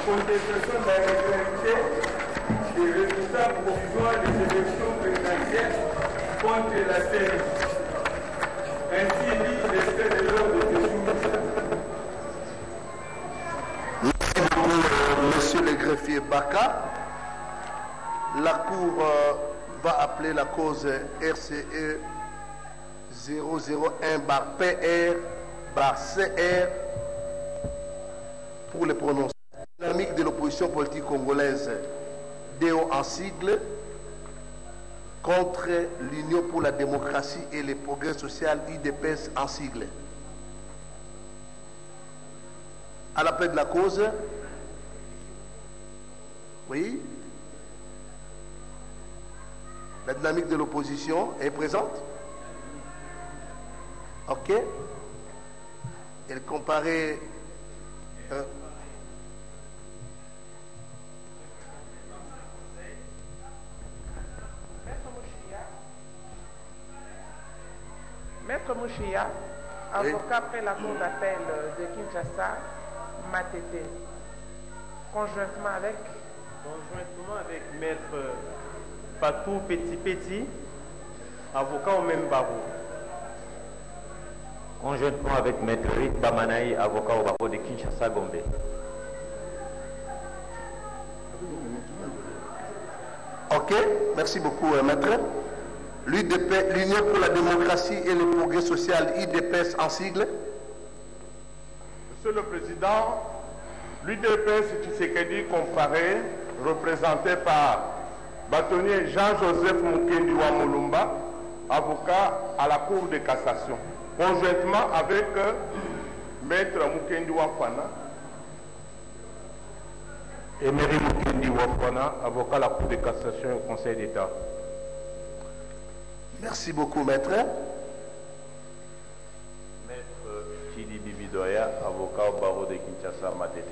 contestation de la régularité des résultats provisoires des élections présidentielles contre la CENI. Ainsi dit, l'effet de l'ordre de soumission. Merci beaucoup, monsieur le greffier Baka. La Cour va appeler la cause RCE 001/PR/CR pour les prononcer. Dynamique de l'opposition politique congolaise, DO en sigle, contre l'Union pour la démocratie et le progrès social, UDPS en sigle. À l'appel de la cause, oui, la dynamique de l'opposition est présente. Ok. Elle comparait. Maître Mouchia, avocat près la cour d'appel de Kinshasa, Matete, conjointement avec Maître Patou Petit, avocat au même barreau. Conjointement avec Maître Rit Bamanaï, avocat au barreau de Kinshasa, Gombe. Ok, merci beaucoup, Maître. L'Union pour la démocratie et le progrès social, UDPS en sigle. Monsieur le Président, l'UDPS Tshisekedi comparé, représenté par bâtonnier Jean-Joseph Mukendi Wamulumba, avocat à la Cour de cassation, conjointement avec Maître Mukendi Wafana. Emery Mukendi Wafana, avocat à la Cour de cassation et au Conseil d'État. Merci beaucoup, Maître. Maître Chidi Bibidoya, avocat au barreau de Kinshasa, Matete.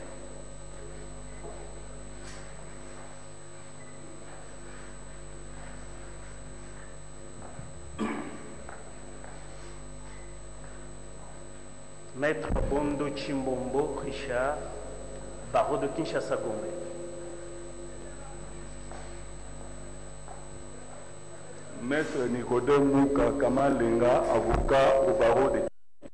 Maître Bondo Chimbombo Richard, barreau de Kinshasa, Gombe. Maître Nicodème Mouka Kamalenga, avocat au barreau de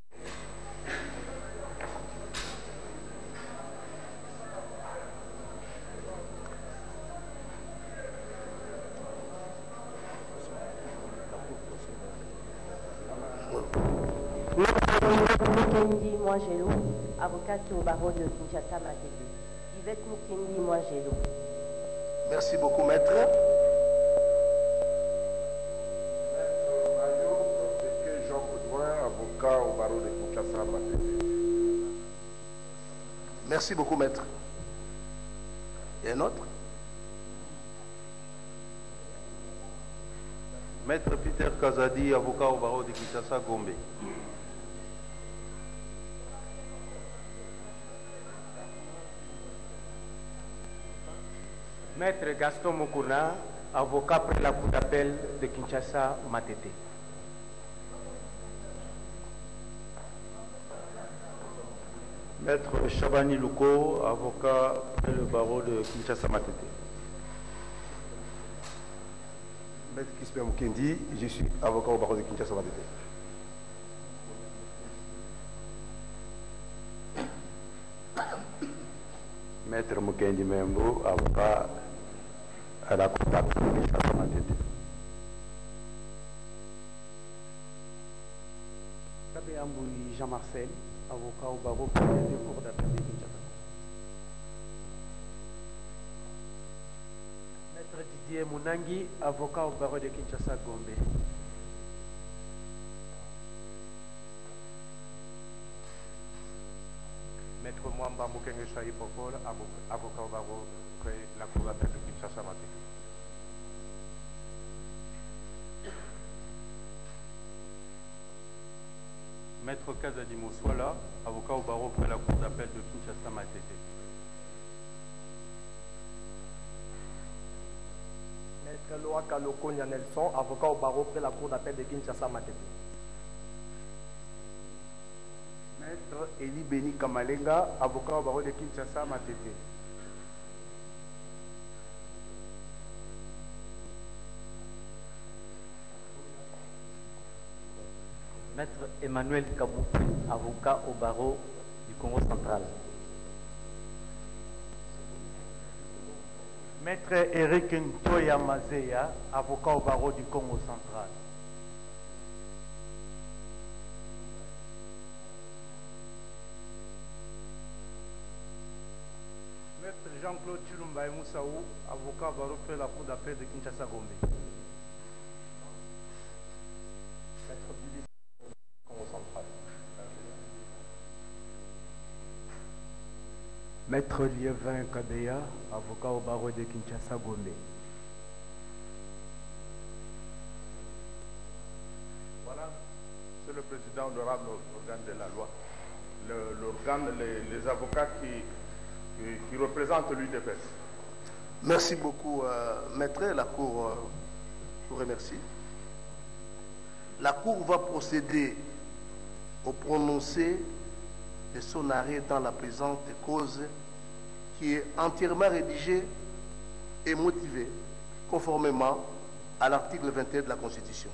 Mukendi Mwangelo, avocate au barreau de Kinshasa, Matete. Yvette Mukendi Mwangelo. Merci beaucoup, Maître. Avocat au barreau de Kinshasa, Matete. Merci beaucoup, Maître. Et un autre? Maître Peter Kazadi, avocat au barreau de Kinshasa, Gombe. Maître Gaston Mokuna, avocat près la cour d'appel de Kinshasa, Matete. Maître Chabani Louko, avocat près le barreau de Kinshasa, Matete. Maître Kisper Mukendi, je suis avocat au barreau de Kinshasa, Matete. Maître Mukendi Membo, avocat à la cour d'appel de Kinshasa, Matete. Kabéamboui Jean-Marcel, avocat au barreau près de cour d'appel de Kinshasa. Maître Didier Mounangi, avocat au barreau de Kinshasa, Gombe. Maître Mwamba Mukenge Chahi Pokol, avocat au barreau près la cour d'appel de Kinshasa, Matete. Maître Kazadi Moussoala, avocat au barreau près la cour d'appel de Kinshasa, Matete. Maître Loaka Lokonya Nelson, avocat au barreau près la cour d'appel de Kinshasa, Matete. Maître Eli Beni Kamalenga, avocat au barreau de Kinshasa, Matete. Maître Emmanuel Kaboukou, avocat au barreau du Congo central. Maître Eric Ntoya Mazeya, avocat au barreau du Congo central. Maître Jean-Claude Chilumbaye Moussaou, avocat au barreau de la Cour d'appel de Kinshasa-Gombe. Maître Billy, Congo central. Maître Liévin Kabeya, avocat au barreau de Kinshasa-Gombe. Voilà, c'est le président honorable organe de la loi. L'organe, les avocats qui représentent l'UDPS. Merci beaucoup, maître. La Cour vous remercie. La Cour va procéder au prononcé de son arrêt dans la présente cause qui est entièrement rédigée et motivée conformément à l'article 21 de la Constitution.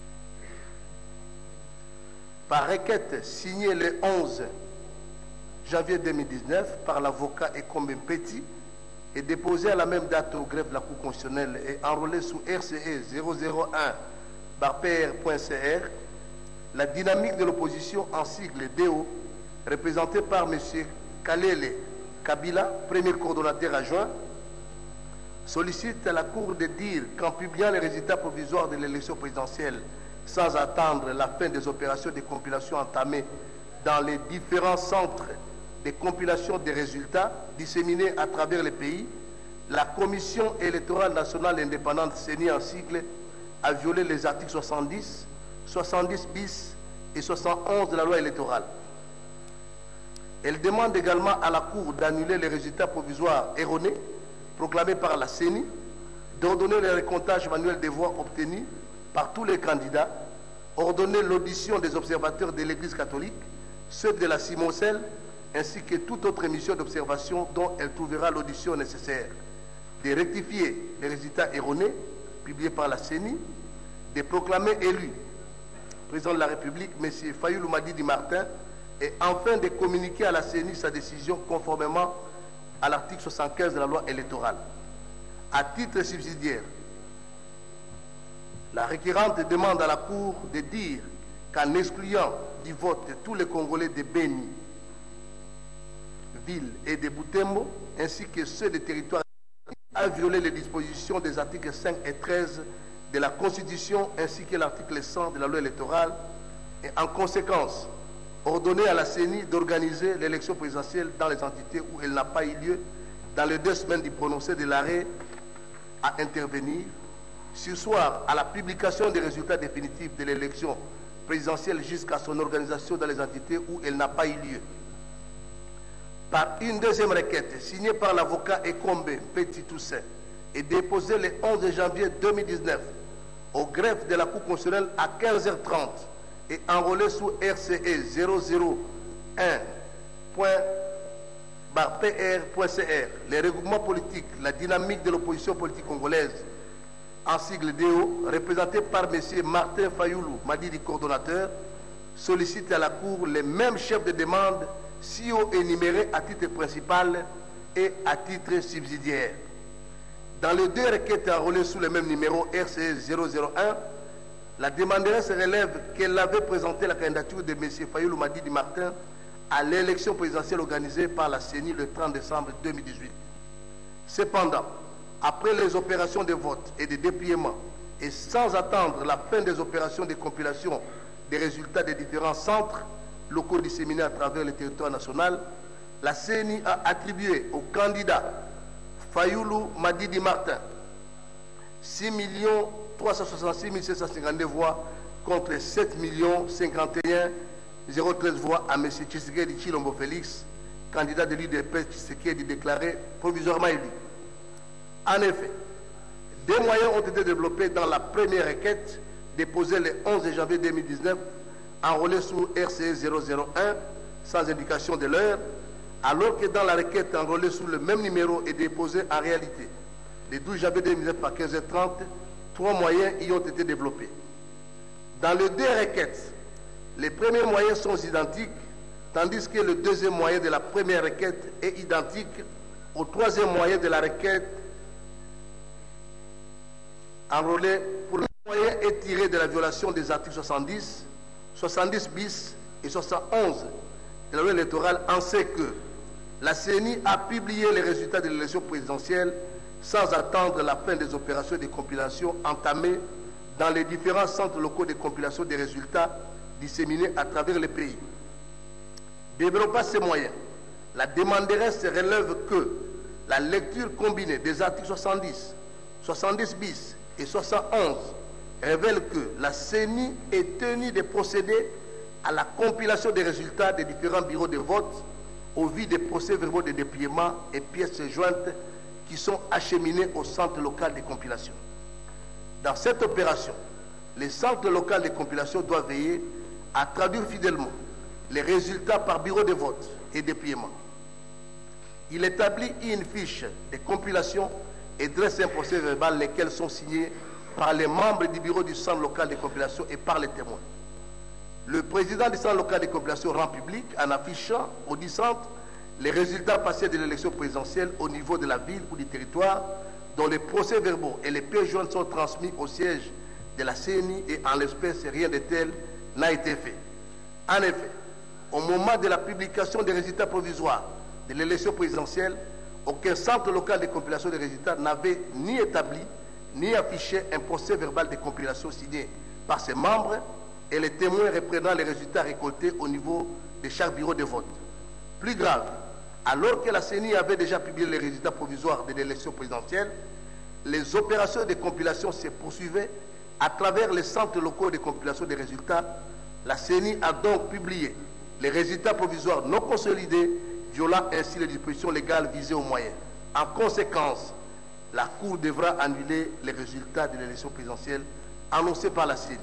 Par requête signée le 11 janvier 2019 par l'avocat Ekombe Petit et déposée à la même date au greffe de la Cour constitutionnelle et enrôlée sous RCE 001/PR.cr, la dynamique de l'opposition en sigle DO, représentée par M. Kalele Kabila, premier coordonnateur adjoint, sollicite à la Cour de dire qu'en publiant les résultats provisoires de l'élection présidentielle sans attendre la fin des opérations de compilation entamées dans les différents centres de compilation des résultats disséminés à travers le pays, la Commission électorale nationale indépendante CENI en sigle a violé les articles 70, 70 bis et 71 de la loi électorale. Elle demande également à la Cour d'annuler les résultats provisoires erronés proclamés par la CENI, d'ordonner le recomptage manuel des voix obtenues par tous les candidats, ordonner l'audition des observateurs de l'Église catholique, ceux de la Simocelle, ainsi que toute autre émission d'observation dont elle trouvera l'audition nécessaire, de rectifier les résultats erronés publiés par la CENI, de proclamer élu président de la République, M. Fayoulou Madidi Martin, et enfin de communiquer à la CENI sa décision conformément à l'article 75 de la loi électorale. À titre subsidiaire, la requérante demande à la Cour de dire qu'en excluant du vote tous les Congolais de Beni, ville et de Butembo, ainsi que ceux des territoires, a violé les dispositions des articles 5 et 13 de la Constitution ainsi que l'article 100 de la loi électorale et en conséquence ordonné à la CENI d'organiser l'élection présidentielle dans les entités où elle n'a pas eu lieu dans les 2 semaines du prononcé de l'arrêt à intervenir, sursoir à la publication des résultats définitifs de l'élection présidentielle jusqu'à son organisation dans les entités où elle n'a pas eu lieu. Par une deuxième requête signée par l'avocat Ekombe Petit Toussaint et déposée le 11 janvier 2019 au greffe de la Cour constitutionnelle à 15h30 et enrôlée sous RCE 001.PR.cr, les regroupements politiques, la dynamique de l'opposition politique congolaise, en sigle DO, représenté par M. Martin Fayoulou Madidi, coordonnateur, sollicite à la Cour les mêmes chefs de demande si haut énumérés à titre principal et à titre subsidiaire. Dans les 2 requêtes enrôlées sous le même numéro RCE 001, la demanderesse relève qu'elle avait présenté la candidature de M. Fayoulou Madidi Martin à l'élection présidentielle organisée par la CENI le 30 décembre 2018. Cependant, après les opérations de vote et de dépliement, et sans attendre la fin des opérations de compilation des résultats des différents centres locaux disséminés à travers le territoire national, la CENI a attribué au candidat Fayoulou Madidi Martin 6 366 752 voix contre 7 51 013 voix à M. Tshisekedi Tshilombo Félix, candidat de l'UDPS Tshisekedi déclaré provisoirement élu. En effet, des moyens ont été développés dans la première requête déposée le 11 janvier 2019, enrôlée sous RCE 001, sans indication de l'heure, alors que dans la requête enrôlée sous le même numéro et déposée en réalité le 12 janvier 2009 à 15h30, 3 moyens y ont été développés. Dans les deux requêtes, les premiers moyens sont identiques, tandis que le deuxième moyen de la première requête est identique au troisième moyen de la requête enrôlé. Pour le moyen est tiré de la violation des articles 70, 70 bis et 71 de la loi électorale, en ce que la CENI a publié les résultats de l'élection présidentielle sans attendre la fin des opérations de compilation entamées dans les différents centres locaux de compilation des résultats disséminés à travers le pays. Développant ces moyens, la demanderesse relève que la lecture combinée des articles 70, 70 bis et 71 révèle que la CENI est tenue de procéder à la compilation des résultats des différents bureaux de vote au vu des procès-verbaux de dépliement et pièces jointes qui sont acheminés au centre local de compilation. Dans cette opération, les centres locaux de compilation doivent veiller à traduire fidèlement les résultats par bureau de vote et dépliement. Il établit une fiche de compilation et dresse un procès-verbal, lesquels sont signés par les membres du bureau du centre local de compilation et par les témoins. Le président du centre local de compilation rend public, en affichant au dit centre, les résultats passés de l'élection présidentielle au niveau de la ville ou du territoire, dont les procès-verbaux et les pièces jointes sont transmis au siège de la CENI, et en l'espèce, rien de tel n'a été fait. En effet, au moment de la publication des résultats provisoires de l'élection présidentielle, aucun centre local de compilation des résultats n'avait ni établi ni affiché un procès-verbal de compilation signé par ses membres et les témoins reprenant les résultats récoltés au niveau de chaque bureau de vote. Plus grave, alors que la CENI avait déjà publié les résultats provisoires de l'élection présidentielle, les opérations de compilation se poursuivaient à travers les centres locaux de compilation des résultats. La CENI a donc publié les résultats provisoires non consolidés, violant ainsi les dispositions légales visées aux moyens. En conséquence, la Cour devra annuler les résultats de l'élection présidentielle annoncés par la CENI.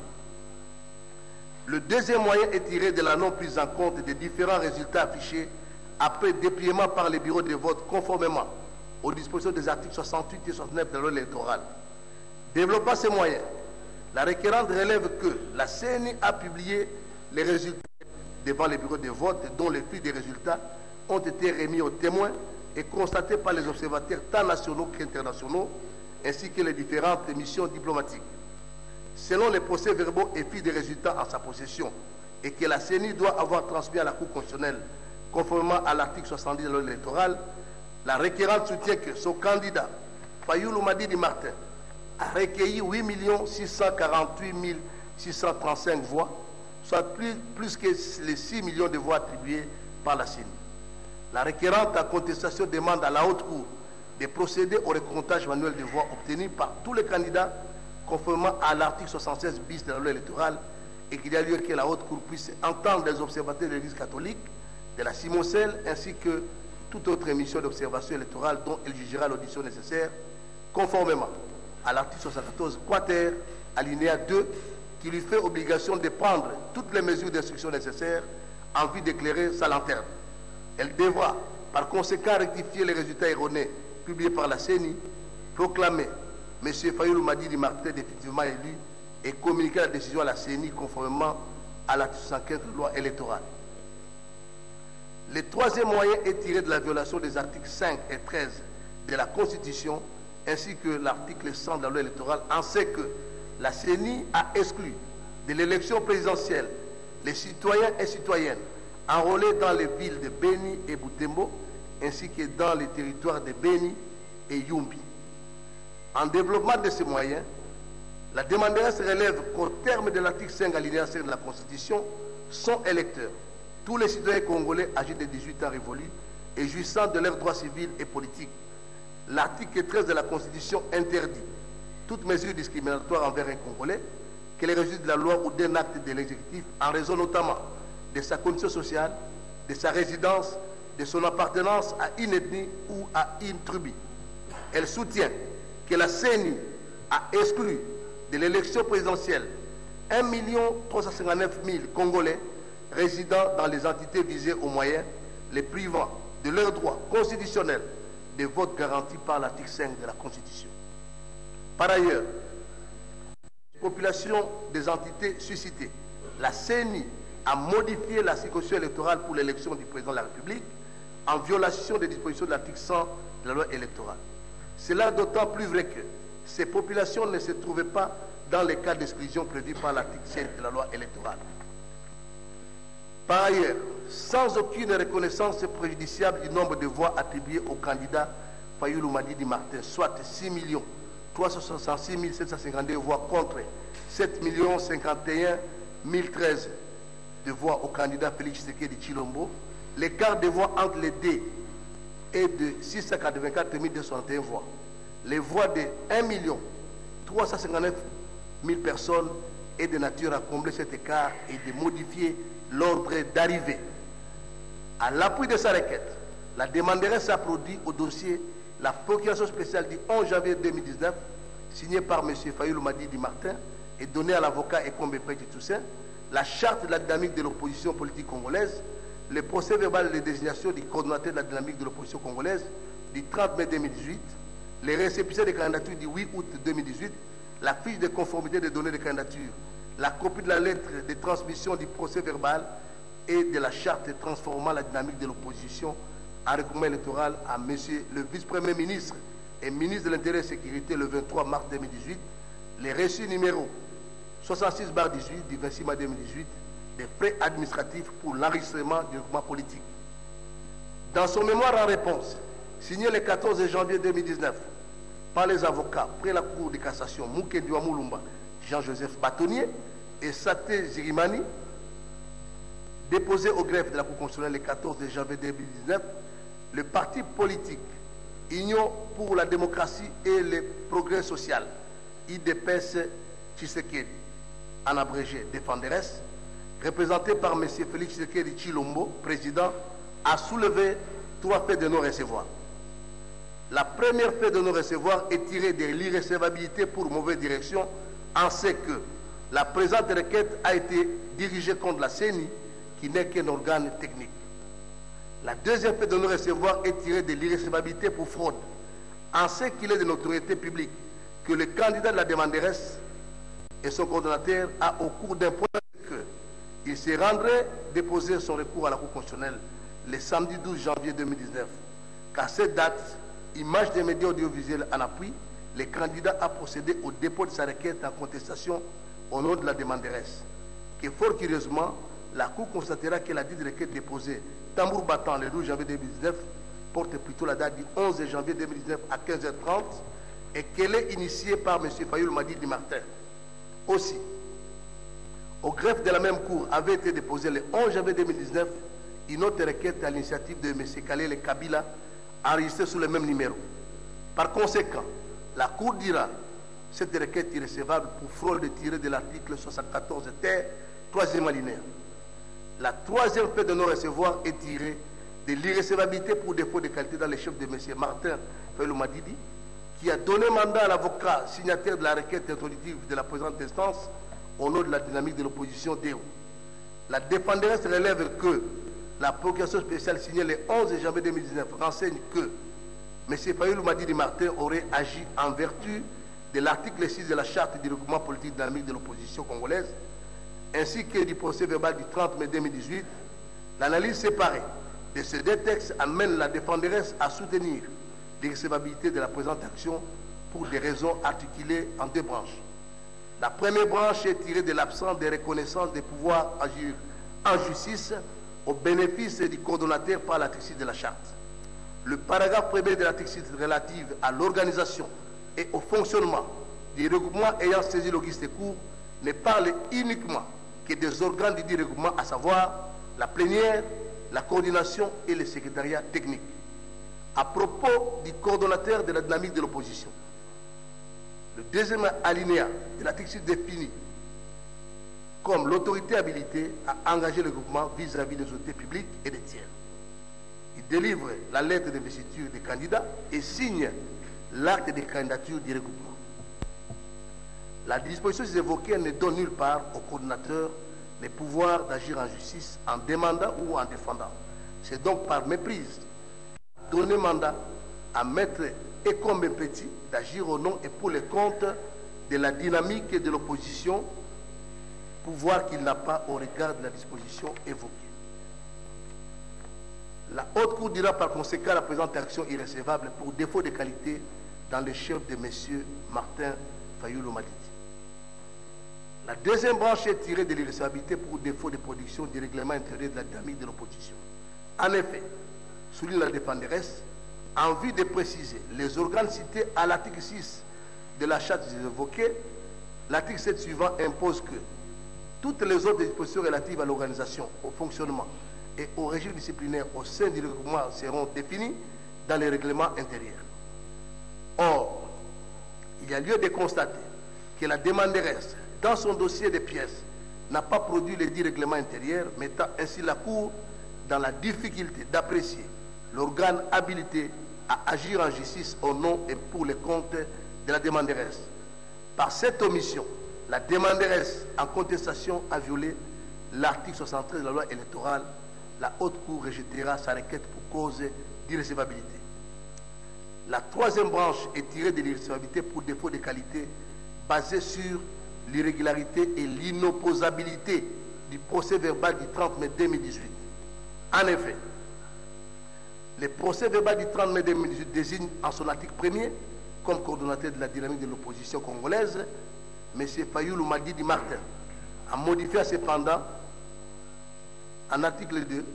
Le deuxième moyen est tiré de la non prise en compte des différents résultats affichés après dépliement par les bureaux de vote conformément aux dispositions des articles 68 et 69 de la loi électorale. Développant ces moyens, la requérante relève que la CENI a publié les résultats devant les bureaux de vote dont les flux des résultats ont été remis aux témoins et constatés par les observateurs tant nationaux qu'internationaux, ainsi que les différentes missions diplomatiques. Selon les procès-verbaux et flux des résultats en sa possession, et que la CENI doit avoir transmis à la Cour constitutionnelle conformément à l'article 70 de la loi électorale, la requérante soutient que son candidat, Fayoulou Madidi Martin, a recueilli 8 648 635 voix, soit plus que les 6 millions de voix attribuées par la CENI. La requérante en contestation demande à la Haute Cour de procéder au recomptage manuel des voix obtenues par tous les candidats conformément à l'article 76 bis de la loi électorale, et qu'il y a lieu que la Haute Cour puisse entendre les observateurs de l'Église catholique, de la Simon-Celle, ainsi que toute autre émission d'observation électorale dont elle jugera l'audition nécessaire, conformément à l'article 74 quater, alinéa 2, qui lui fait obligation de prendre toutes les mesures d'instruction nécessaires en vue d'éclairer sa lanterne. Elle devra, par conséquent, rectifier les résultats erronés publiés par la CENI, proclamer M. Fayoulou Madidi Martin définitivement élu et communiquer la décision à la CENI conformément à l'article 75 de la loi électorale. Le troisième moyen est tiré de la violation des articles 5 et 13 de la Constitution, ainsi que l'article 100 de la loi électorale, en ce que la CENI a exclu de l'élection présidentielle les citoyens et citoyennes enrôlés dans les villes de Beni et Butembo, ainsi que dans les territoires de Beni et Yumbi. En développement de ces moyens, la demanderesse relève qu'au terme de l'article 5 alinéa 5 de la Constitution, sont électeurs tous les citoyens congolais âgés de 18 ans révolus et jouissant de leurs droits civils et politiques. L'article 13 de la Constitution interdit toute mesure discriminatoire envers un Congolais, qu'elle résulte de la loi ou d'un acte de l'exécutif, en raison notamment de sa condition sociale, de sa résidence, de son appartenance à une ethnie ou à une tribu. Elle soutient que la CENI a exclu de l'élection présidentielle 1 359 000 Congolais résidant dans les entités visées aux moyens, les privant de leurs droits constitutionnels des votes garantis par l'article 5 de la Constitution. Par ailleurs, population des entités suscitées, la CENI a modifié la circonscription électorale pour l'élection du président de la République en violation des dispositions de l'article 100 de la loi électorale. Cela d'autant plus vrai que ces populations ne se trouvaient pas dans les cas d'exclusion prévus par l'article 7 de la loi électorale. Par ailleurs, sans aucune reconnaissance préjudiciable du nombre de voix attribuées au candidat Fayoulou Madidi Martin, soit 6 366 752 voix contre 7 051 013 de voix au candidat Félix Tshisekedi Tshilombo, l'écart de voix entre les deux est de 684 261 voix. Les voix de 1 359 000 personnes est de nature à combler cet écart et de modifier l'ordre d'arrivée. À l'appui de sa requête, la demanderesse a produit au dossier la procuration spéciale du 11 janvier 2019, signée par M. Fayoulou Madidi Martin et donnée à l'avocat Ekombe Petit Toussaint, la charte de la dynamique de l'opposition politique congolaise, le procès verbal de désignation du coordonnateur de la dynamique de l'opposition congolaise du 30 mai 2018, les récépissés des candidatures du 8 août 2018, la fiche de conformité des données de candidature, la copie de la lettre de transmission du procès verbal et de la charte transformant la dynamique de l'opposition en recoupement électoral à M. le vice-premier ministre et ministre de l'Intérieur et de la Sécurité le 23 mars 2018, les reçus numéro 66/18 du 26 mars 2018 des frais administratifs pour l'enregistrement du recoupement politique. Dans son mémoire en réponse, signé le 14 janvier 2019 par les avocats près la Cour de cassation Mukendi Mulumba, Jean-Joseph Bâtonnier et Saté Zirimani, déposé au greffe de la Cour constitutionnelle le 14 janvier 2019, le parti politique Union pour la démocratie et le progrès social, IDPS Tshisekedi, en abrégé Défenderesse, représenté par M. Félix Tshisekedi Tshilombo, président, a soulevé 3 faits de non-recevoir. La première fait de non-recevoir est tirée de l'irrecevabilité pour mauvaise direction, en ce que la présente requête a été dirigée contre la CENI, qui n'est qu'un organe technique. La deuxième fait de non-recevoir est tirée de l'irrecevabilité pour fraude, en ce qu'il est de notoriété publique que le candidat de la demanderesse et son coordonnateur a au cours d'un point qu'il se rendrait déposer son recours à la Cour constitutionnelle le samedi 12 janvier 2019. Qu'à cette date, image des médias audiovisuels en appui, le candidat a procédé au dépôt de sa requête en contestation au nom de la demanderesse. Que fort curieusement, la Cour constatera que la dite requête déposée tambour battant le 12 janvier 2019 porte plutôt la date du 11 janvier 2019 à 15h30 et qu'elle est initiée par M. Fayoulou Madidi Martin. Aussi, au greffe de la même Cour avait été déposée le 11 janvier 2019 une autre requête à l'initiative de M. Kalele Kabila enregistrée sous le même numéro. Par conséquent, la Cour dira cette requête irrécevable pour fraude tirée de l'article 74 ter, 3e alinéa. La troisième fait de non-recevoir est tirée de l'irrécevabilité pour défaut de qualité dans les chefs de M. Martin Fayoulou Madidi, qui a donné mandat à l'avocat signataire de la requête introductive de la présente instance au nom de la dynamique de l'opposition DEO. La défenderesse relève que la procuration spéciale signée le 11 janvier 2019 renseigne que M. Fayoulou Madidi Martin aurait agi en vertu de l'article 6 de la charte du regroupement politique dynamique de l'opposition congolaise, ainsi que du procès verbal du 30 mai 2018. L'analyse séparée de ces deux textes amène la défenderesse à soutenir l'irrecevabilité de la présente action pour des raisons articulées en 2 branches. La première branche est tirée de l'absence de reconnaissance des pouvoirs agir en justice au bénéfice du coordonnateur par l'article 6 de la charte. Le paragraphe 1er de l'article 6 relatif à l'organisation et au fonctionnement des regroupements ayant saisi l'auguste cour ne parle uniquement que des organes du dit regroupement, à savoir la plénière, la coordination et le secrétariat technique. À propos du coordonnateur de la dynamique de l'opposition, le 2e alinéa de l'article 6 définit comme l'autorité habilitée à engager le groupement vis-à-vis des autorités publiques et des tiers. Il délivre la lettre d'investiture des candidats et signe l'acte de candidature du regroupement. La disposition évoquée ne donne nulle part au coordonnateur les pouvoirs d'agir en justice en demandant ou en défendant. C'est donc par méprise donner mandat à Maître Ekombe Petit d'agir au nom et pour le compte de la dynamique de l'opposition, pouvoir qu'il n'a pas au regard de la disposition évoquée. La Haute Cour dira par conséquent la présente action irrécevable pour défaut de qualité dans le chef de M. Martin Fayulu Madidi. La deuxième branche est tirée de l'irrécevabilité pour défaut de production du règlement intérieur de la dynamique de l'opposition. En effet, souligne la défenderesse, en vue de préciser les organes cités à l'article 6 de la charte évoquée, l'article 7 suivant impose que toutes les autres dispositions relatives à l'organisation, au fonctionnement et au régime disciplinaire au sein du regroupement seront définies dans les règlements intérieurs. Or, il y a lieu de constater que la demanderesse, dans son dossier de pièces, n'a pas produit les 10 règlements intérieurs, mettant ainsi la Cour dans la difficulté d'apprécier l'organe habilité à agir en justice au nom et pour le compte de la demanderesse. Par cette omission, la demanderesse en contestation a violé l'article 73 de la loi électorale. La Haute Cour rejettera sa requête pour cause d'irrécevabilité. La troisième branche est tirée de l'irrécevabilité pour défaut de qualité basée sur l'irrégularité et l'inopposabilité du procès verbal du 30 mai 2018. En effet, le procès verbal du 30 mai 2018 désigne en son article 1er comme coordonnateur de la dynamique de l'opposition congolaise M. Fayulu Madidi Martin, a modifié cependant en article 2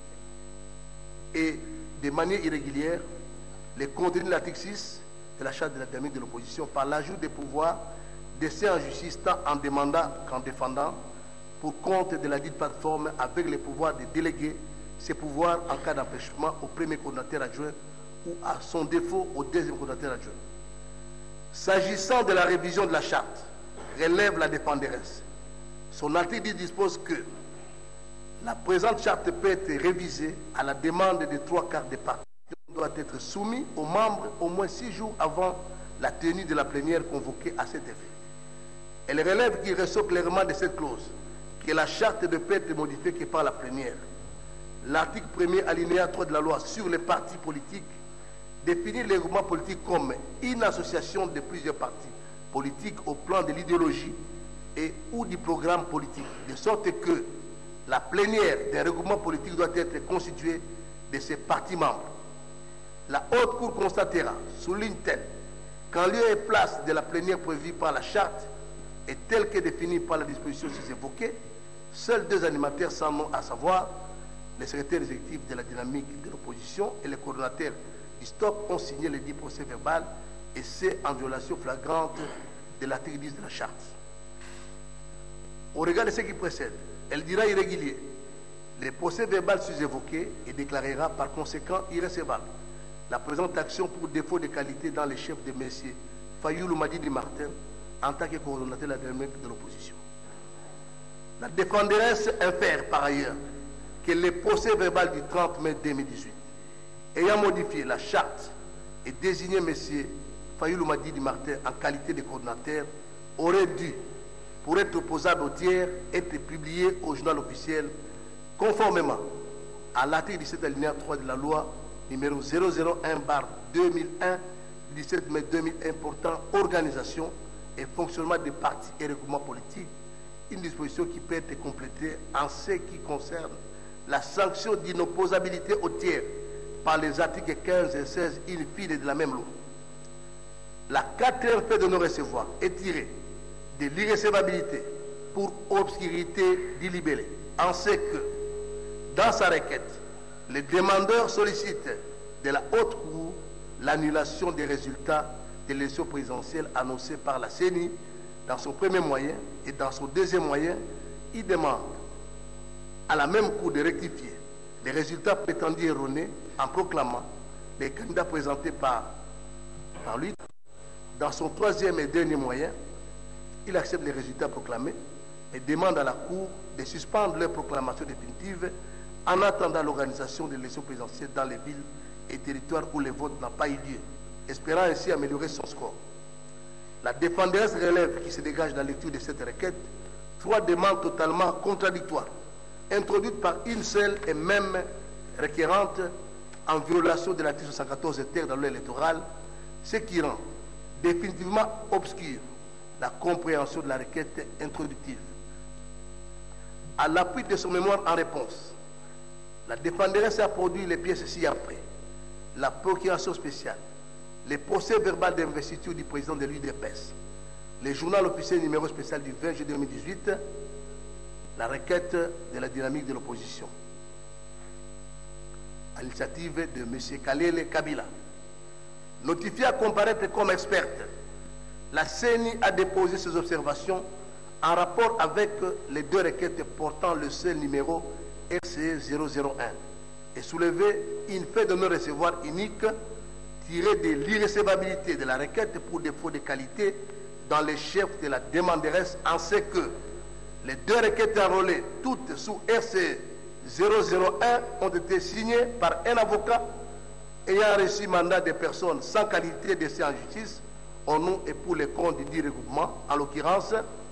et de manière irrégulière le contenu de l'article 6 de la charte de la dynamique de l'opposition par l'ajout des pouvoirs d'essai en justice tant en demandant qu'en défendant pour compte de la dite plateforme avec les pouvoirs de déléguer ces pouvoirs en cas d'empêchement au premier coordonnateur adjoint ou à son défaut au deuxième coordonnateur adjoint. S'agissant de la révision de la charte, relève la défenderesse. Son article 10 dispose que la présente charte peut être révisée à la demande des 3/4 des parties. Elle doit être soumise aux membres au moins 6 jours avant la tenue de la plénière convoquée à cet effet. Elle relève qu'il ressort clairement de cette clause que la charte ne peut être modifiée que par la plénière. L'article 1er alinéa 3 de la loi sur les partis politiques définit les groupements politiques comme une association de plusieurs partis politiques au plan de l'idéologie et ou du programme politique, de sorte que la plénière d'un regroupement politique doit être constituée de ses partis membres. La Haute Cour constatera, souligne-t-elle, qu'en lieu et place de la plénière prévue par la charte et telle que définie par la disposition ci évoquée, seuls 2 animateurs sans nom, à savoir le secrétaire exécutif de la dynamique de l'opposition et le coordonnateur du STOP ont signé les 10 procès verbal et c'est en violation flagrante de l'article 10 de la charte. Au regard de ce qui précède, elle dira irrégulier. Le procès verbal sus-évoqué et déclarera par conséquent irrécevable la présente action pour défaut de qualité dans les chefs de M. Fayulu Madidi Martin en tant que coordonnateur de la dynamique de l'opposition. La défenderesse infère par ailleurs que le procès verbal du 30 mai 2018 ayant modifié la charte et désigné M. Fayulu Madidi Martin en qualité de coordonnateur aurait dû, pour être opposable au tiers, être publié au journal officiel conformément à l'article 17 alinéa 3 de la loi numéro 001/2001 du 17 mai 2001 portant organisation et fonctionnement des partis et regroupements politiques, une disposition qui peut être complétée en ce qui concerne la sanction d'inopposabilité au tiers par les articles 15 et 16 in fine de la même loi. La 4e fait de non-recevoir est tirée de l'irrécevabilité pour obscurité du libellé, en ce que, dans sa requête, le demandeur sollicite de la Haute Cour l'annulation des résultats de l'élection présidentielle annoncée par la CENI dans son premier moyen et dans son deuxième moyen, il demande à la même Cour de rectifier les résultats prétendus erronés en proclamant les candidats présentés par lui. Dans son troisième et dernier moyen, il accepte les résultats proclamés et demande à la Cour de suspendre leur proclamation définitive en attendant l'organisation de l'élection présidentielle dans les villes et territoires où le vote n'a pas eu lieu, espérant ainsi améliorer son score. La défenderesse relève qui se dégage de la lecture de cette requête 3 demandes totalement contradictoires, introduites par une seule et même requérante en violation de l'article 114 ter de la loi électorale, ce qui rend définitivement obscure la compréhension de la requête introductive. À l'appui de son mémoire en réponse, la défenderesse a produit les pièces ci-après: la procuration spéciale, les procès verbal d'investiture du président de l'UDPS, le journal officiel numéro spécial du 20 juillet 2018, la requête de la dynamique de l'opposition. À l'initiative de M. Kalele Kabila, notifié à comparaître comme experte, la CENI a déposé ses observations en rapport avec les 2 requêtes portant le seul numéro RCE 001 et soulevé une fait de non-recevoir unique tirée de l'irrecevabilité de la requête pour défaut de qualité dans les chefs de la demanderesse, en ce que les 2 requêtes enrôlées, toutes sous RCE 001, ont été signées par un avocat ayant reçu mandat de personnes sans qualité d'essai en justice au nom et pour les comptes du dit regroupement, en l'occurrence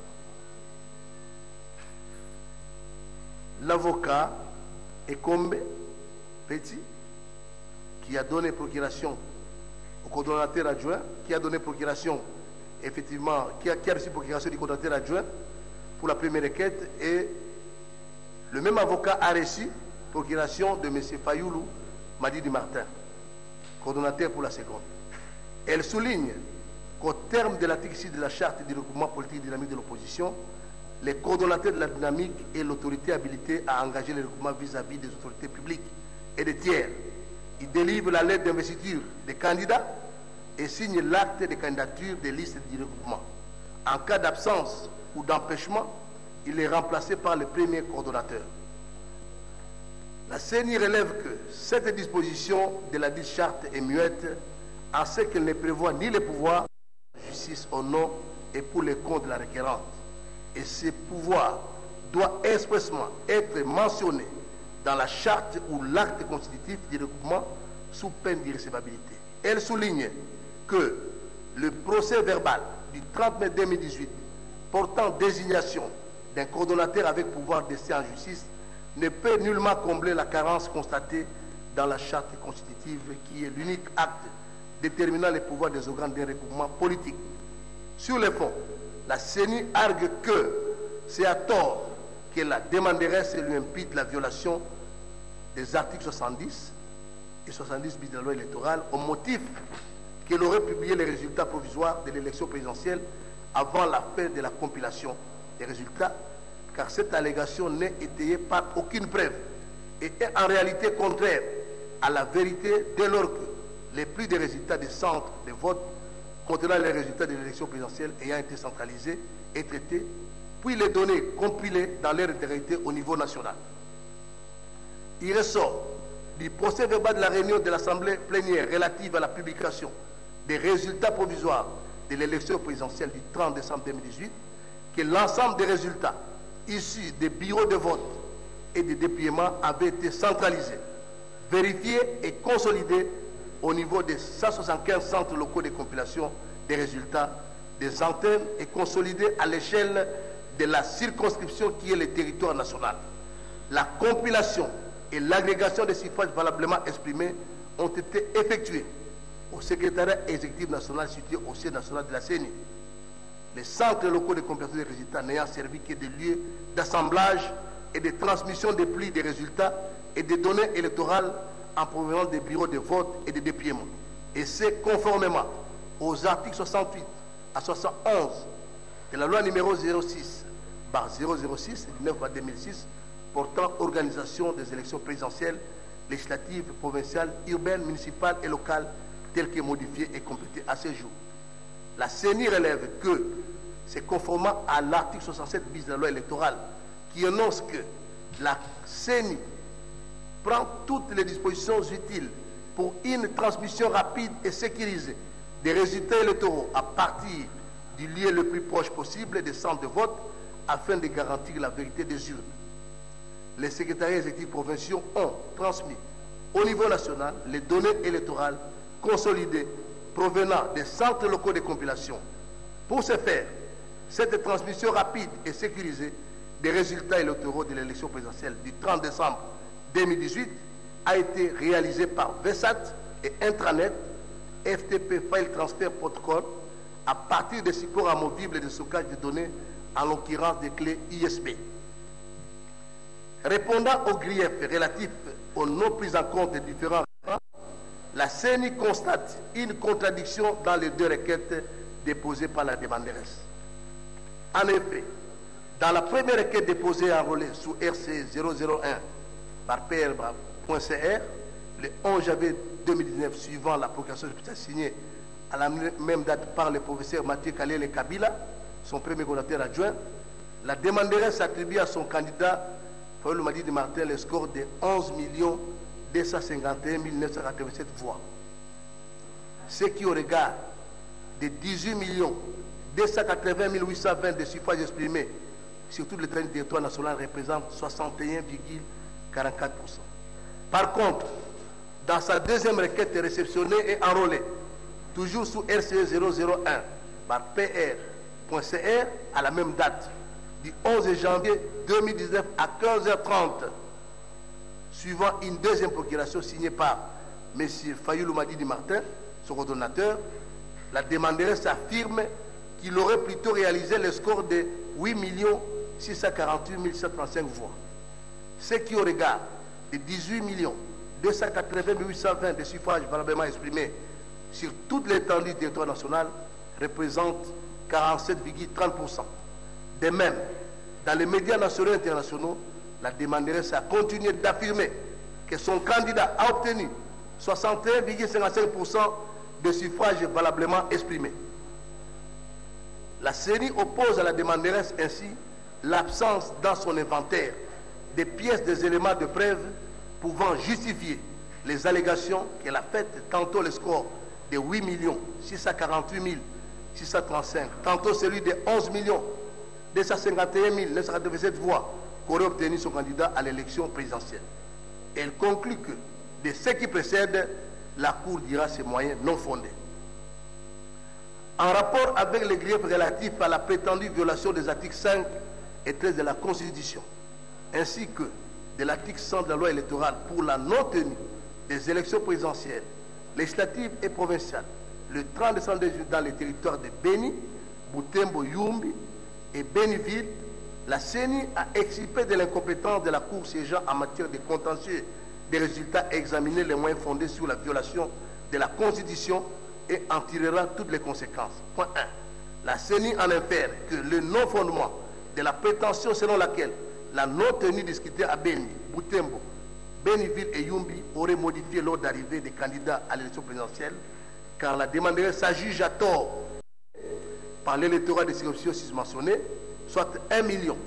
l'avocat Ekombe Petit, qui a donné procuration au coordonnateur adjoint, qui a donné procuration, effectivement, qui a reçu procuration du coordonnateur adjoint pour la première requête, et le même avocat a reçu procuration de M. Fayoulou Madidi Martin, coordonnateur pour la seconde. Elle souligne qu'au terme de l'article 6 de la charte du regroupement politique dynamique de l'opposition, les coordonnateurs de la dynamique et l'autorité habilitée à engager le regroupement vis-à-vis des autorités publiques et des tiers. Ils délivrent la lettre d'investiture des candidats et signent l'acte de candidature des listes du regroupement. En cas d'absence ou d'empêchement, il est remplacé par le premier coordonnateur. La CENI relève que cette disposition de la dite charte est muette en ce qu'elle ne prévoit ni les pouvoirs de la justice au nom et pour les comptes de la requérante. Et ces pouvoirs doivent expressément être mentionnés dans la charte ou l'acte constitutif du regroupement sous peine d'irrecevabilité. Elle souligne que le procès verbal du 30 mai 2018 portant désignation d'un coordonnateur avec pouvoir d'essai en justice ne peut nullement combler la carence constatée dans la charte constitutive qui est l'unique acte déterminant les pouvoirs des organes d'un regroupement politique. Sur le fond, la CENI argue que c'est à tort que la demanderesse lui impute la violation des articles 70 et 70 bis de la loi électorale au motif qu'elle aurait publié les résultats provisoires de l'élection présidentielle avant la fin de la compilation des résultats, car cette allégation n'est étayée par aucune preuve et est en réalité contraire à la vérité dès lors que les plus des résultats des centres de vote contenant les résultats de l'élection présidentielle ayant été centralisés et traités, puis les données compilées dans leur intégrité au niveau national. Il ressort du procès verbal de la réunion de l'Assemblée plénière relative à la publication des résultats provisoires de l'élection présidentielle du 30 décembre 2018 que l'ensemble des résultats issus des bureaux de vote et des dépouillements avaient été centralisés, vérifiés et consolidés au niveau des 175 centres locaux de compilation des résultats des antennes et consolidés à l'échelle de la circonscription qui est le territoire national. La compilation et l'agrégation des suffrages valablement exprimés ont été effectués au secrétariat exécutif national situé au siège national de la CENI. Les centres locaux de compilation des résultats n'ayant servi que des lieux d'assemblage et de transmission des plis des résultats et des données électorales en provenance des bureaux de vote et de dépouillement. Et c'est conformément aux articles 68 à 71 de la loi numéro 06/006 du 9 mai 2006 portant organisation des élections présidentielles, législatives, provinciales, urbaines, municipales et locales telles que modifiées et complétées à ce jour. La CENI relève que c'est conformément à l'article 67 bis de la loi électorale qui annonce que la CENI prend toutes les dispositions utiles pour une transmission rapide et sécurisée des résultats électoraux à partir du lieu le plus proche possible des centres de vote afin de garantir la vérité des urnes. Les secrétariats exécutifs provinciaux ont transmis au niveau national les données électorales consolidées provenant des centres locaux de compilation. Pour ce faire, Cette transmission rapide et sécurisée des résultats électoraux de l'élection présidentielle du 30 décembre 2018 a été réalisée par VESAT et Intranet, FTP File Transfer Protocol, à partir des supports amovibles et de stockage de données, en l'occurrence des clés ISB. Répondant aux griefs relatifs aux non prises en compte des différents référents, la CENI constate une contradiction dans les deux requêtes déposées par la demanderesse. En effet, dans la première requête déposée en relais sous RC 001 par PR.cr, le 11 janvier 2019, suivant la procuration signée à la même date par le professeur Mathieu Kalele Kabila, son premier coordonnateur adjoint, la demanderesse attribue à son candidat, Fayulu Madidi Martin, le score de 11 251 987 voix. Ce qui, au regard de 18 280 820 de suffrages exprimés sur tout le territoire national, représente 61,44%. Par contre, dans sa deuxième requête réceptionnée et enrôlée, toujours sous RCE 001 par PR.cr, à la même date, du 11 janvier 2019 à 15h30, suivant une deuxième procuration signée par M. Fayulu Madidi Martin, son coordonnateur, la demanderesse affirme qu'il aurait plutôt réalisé le score de 8 648 735 voix. Ce qui, au regard de 18 280 820 de suffrages valablement exprimés sur toute l'étendue du territoire national, représente 47,30%. De même, dans les médias nationaux et internationaux, la demanderesse a continué d'affirmer que son candidat a obtenu 61,55% de suffrages valablement exprimés. La CENI oppose à la demanderesse ainsi l'absence dans son inventaire des pièces des éléments de preuve pouvant justifier les allégations qu'elle a faites, tantôt le score de 8 648 635, tantôt celui de 11 251 997 voix qu'aurait obtenu son candidat à l'élection présidentielle. Elle conclut que, de ce qui précède, la Cour dira ses moyens non fondés. En rapport avec les griefs relatifs à la prétendue violation des articles 5 et 13 de la Constitution, ainsi que de l'article 100 de la loi électorale pour la non-tenue des élections présidentielles, législatives et provinciales, le 30 décembre 2018 dans les territoires de Beni, Butembo, Yumbi et Beniville, la CENI a exculpé de l'incompétence de la Cour siégeant en matière de contentieux des résultats et examiné les moyens fondés sur la violation de la Constitution et en tirera toutes les conséquences. Point 1. La CENI en infère que le non-fondement de la prétention selon laquelle la non-tenue discutée à Beni, Butembo, Beniville et Yumbi aurait modifié l'ordre d'arrivée des candidats à l'élection présidentielle, car la demanderesse s'ajuge à tort par l'électorat des circonscriptions susmentionnées, soit 1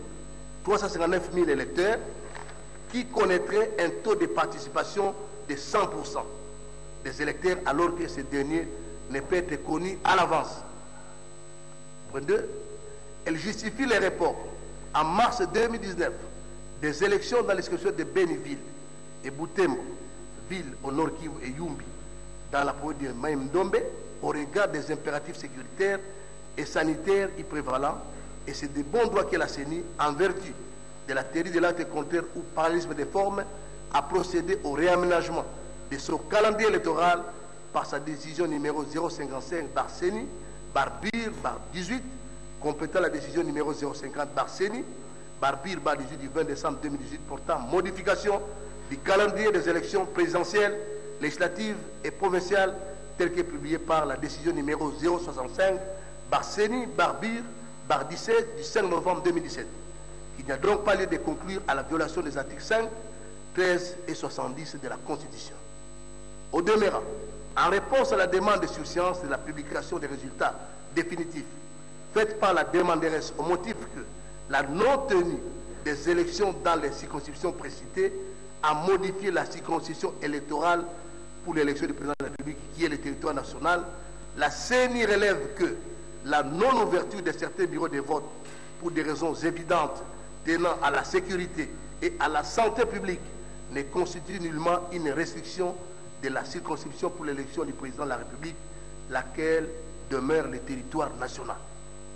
359 000 électeurs, qui connaîtraient un taux de participation de 100% des électeurs, alors que ce dernier ne peut être connu à l'avance. Point 2. Elle justifie les reports en mars 2019 des élections dans les circonscriptions de Beniville et Butembo, ville au Nord Kivu et Yumbi, dans la province de Maïmdombe, au regard des impératifs sécuritaires et sanitaires y prévalents, et c'est de bon droit que la CENI, en vertu de la théorie de l'acte contraire ou parallélisme des formes, a procédé au réaménagement de son calendrier électoral par sa décision numéro 055 bar CENI, bar BIR, bar 18, complétant la décision numéro 050 bar CENI, bar BIR, bar 18 du 20 décembre 2018 portant modification du calendrier des élections présidentielles, législatives et provinciales tel que publié par la décision numéro 065 bar CENI, bar BIR, bar 17 du 5 novembre 2017. Il n'y a donc pas lieu de conclure à la violation des articles 5, 13 et 70 de la Constitution. Au demeurant, en réponse à la demande de surséance de la publication des résultats définitifs faite par la demanderesse au motif que la non-tenue des élections dans les circonscriptions précitées a modifié la circonscription électorale pour l'élection du président de la République, qui est le territoire national, la CENI relève que la non-ouverture de certains bureaux de vote pour des raisons évidentes tenant à la sécurité et à la santé publique ne constitue nullement une restriction de la circonscription pour l'élection du président de la République, laquelle demeure le territoire national.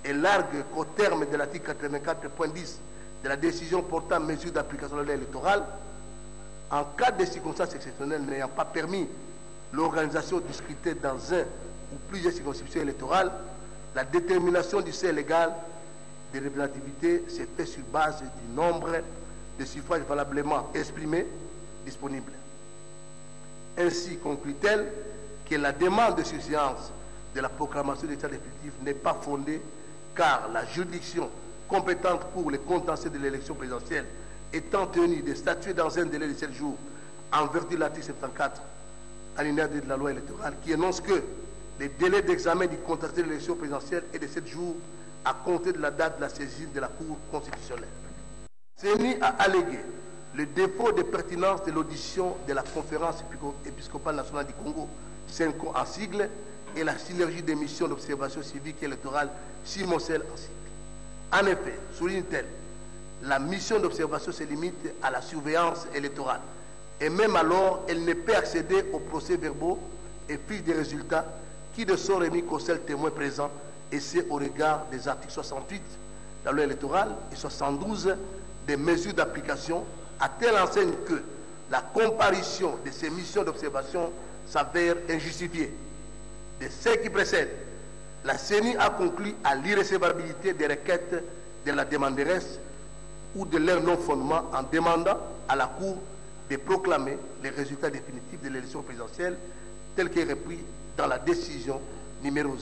largue qu'au terme de l'article 84.10 de la décision portant mesures d'application de la loi électorale, en cas de circonstances exceptionnelles n'ayant pas permis l'organisation du scrutin dans un ou plusieurs circonscriptions électorales, la détermination du seuil légal de représentativité s'est faite sur base du nombre de suffrages valablement exprimés disponibles. Ainsi conclut-elle que la demande de surséance de la proclamation d'état définitif n'est pas fondée car la juridiction compétente pour les contentieux de l'élection présidentielle étant tenue de statuer dans un délai de 7 jours en vertu de l'article 74 alinéa 2 de la loi électorale qui énonce que le délai d'examen du contentieux de l'élection présidentielle est de 7 jours à compter de la date de la saisine de la Cour constitutionnelle. CENI a allégué le défaut de pertinence de l'audition de la conférence épiscopale nationale du Congo, CENCO en sigle, et la synergie des missions d'observation civique et électorale, CIMOCEL en sigle. En effet, souligne-t-elle, la mission d'observation se limite à la surveillance électorale, et même alors, elle ne peut accéder aux procès-verbaux et fiches des résultats qui ne sont remis qu'aux seuls témoins présents, et c'est au regard des articles 68 de la loi électorale et 72 des mesures d'application, à telle enseigne que la comparution de ces missions d'observation s'avère injustifiée. De ce qui précède, la CENI a conclu à l'irrecevabilité des requêtes de la demanderesse ou de leur non-fondement en demandant à la Cour de proclamer les résultats définitifs de l'élection présidentielle tels que repris dans la décision numéro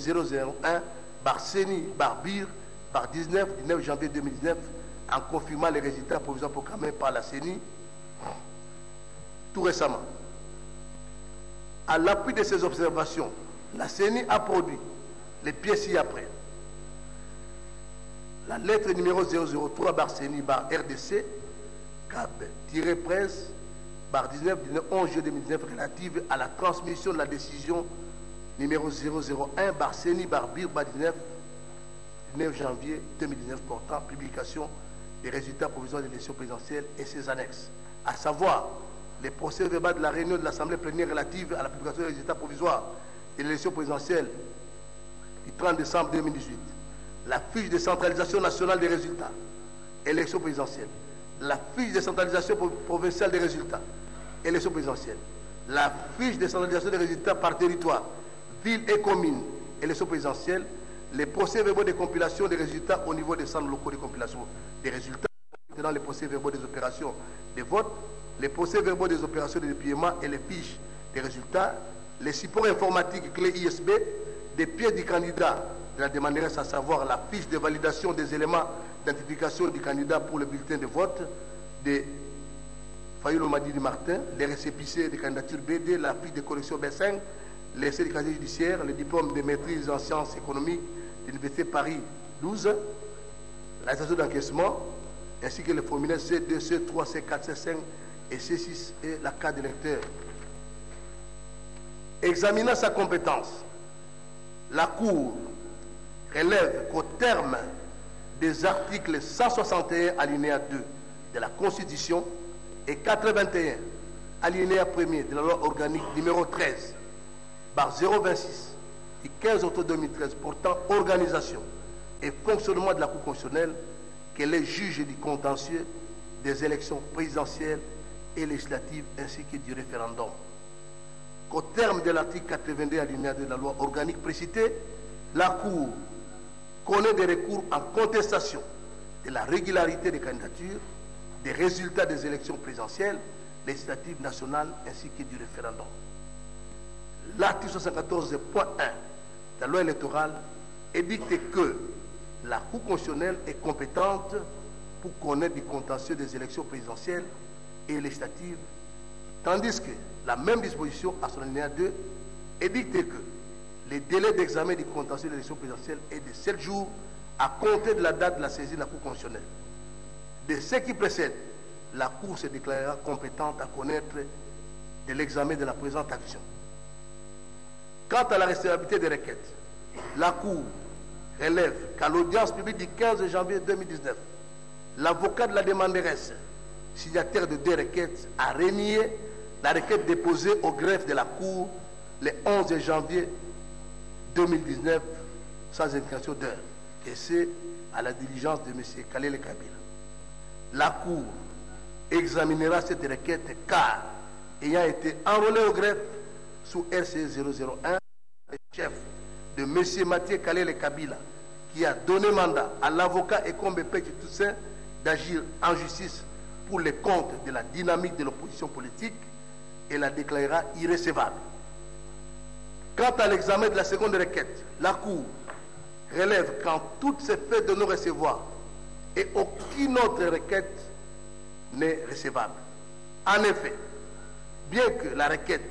001/CENI/BIR/19 du 9 janvier 2019 en confirmant les résultats provisoires proclamés par la CENI tout récemment. À l'appui de ces observations, la CENI a produit les pièces ci-après. La lettre numéro 003/CENI/RDC CAB-presse/19 du 11 juillet 2019 relative à la transmission de la décision numéro 001/CENI/BIR/19 du 9 janvier 2019 portant publication des résultats provisoires de l'élection présidentielle et ses annexes, à savoir les procès-verbaux de la réunion de l'Assemblée plénière relative à la publication des résultats provisoires de l'élection présidentielle du 30 décembre 2018, la fiche de centralisation nationale des résultats, élection présidentielle, la fiche de centralisation provinciale des résultats, élection présidentielle, la fiche de centralisation des résultats par territoire, ville et commune, élection présidentielle, les procès-verbaux de compilation des résultats au niveau des centres locaux de compilation des résultats, dans les procès-verbaux des opérations de vote, les procès-verbaux des opérations de dépouillement et les fiches des résultats, les supports informatiques clés ISB, des pièces du candidat de la demanderesse, à savoir la fiche de validation des éléments d'identification du candidat pour le bulletin de vote, de Fayoulou Madidi Martin, les récépissés de candidature BD, la fiche de correction B5, les essais du casier judiciaire, le diplôme de maîtrise en sciences économiques de l'Université Paris 12, la station d'encaissement, ainsi que les formulaires C2, C3, C4, C5 et C6 et la carte d'électeur. Examinant sa compétence, la Cour relève qu'au terme des articles 161 alinéa 2 de la Constitution et 81 alinéa 1er de la loi organique numéro 13/026 du 15 octobre 2013 portant organisation et fonctionnement de la Cour constitutionnelle, qu'elle est juge du contentieux des élections présidentielles et législatives ainsi que du référendum. Qu'au terme de l'article 82 alinéa 2 de la loi organique précitée, la Cour connaît des recours en contestation de la régularité des candidatures, des résultats des élections présidentielles, législatives, nationales ainsi que du référendum. L'article 74.1 de la loi électorale édicte que la Cour constitutionnelle est compétente pour connaître du contentieux des élections présidentielles et législatives, tandis que la même disposition à son alinéa 2 édicte que le délai d'examen du contentieux de l'élection présidentielle est de 7 jours à compter de la date de la saisie de la Cour constitutionnelle. De ce qui précède, la Cour se déclarera compétente à connaître de l'examen de la présente action. Quant à la recevabilité des requêtes, la Cour relève qu'à l'audience publique du 15 janvier 2019, l'avocat de la demanderesse, signataire de 2 requêtes, a renié la requête déposée au greffe de la Cour le 11 janvier 2019 sans indication d'heure. et c'est à la diligence de M. Kalele Kabila. La Cour examinera cette requête car, ayant été enrôlé au greffe sous RC 001, le chef de M. Mathieu Kalele Kabila, qui a donné mandat à l'avocat Ekombe Petit Toussaint d'agir en justice pour les comptes de la dynamique de l'opposition politique et la déclarera irrecevable. Quant à l'examen de la seconde requête, la Cour relève qu'en toutes ces faits de non-recevoir et aucune autre requête n'est recevable. En effet, bien que la requête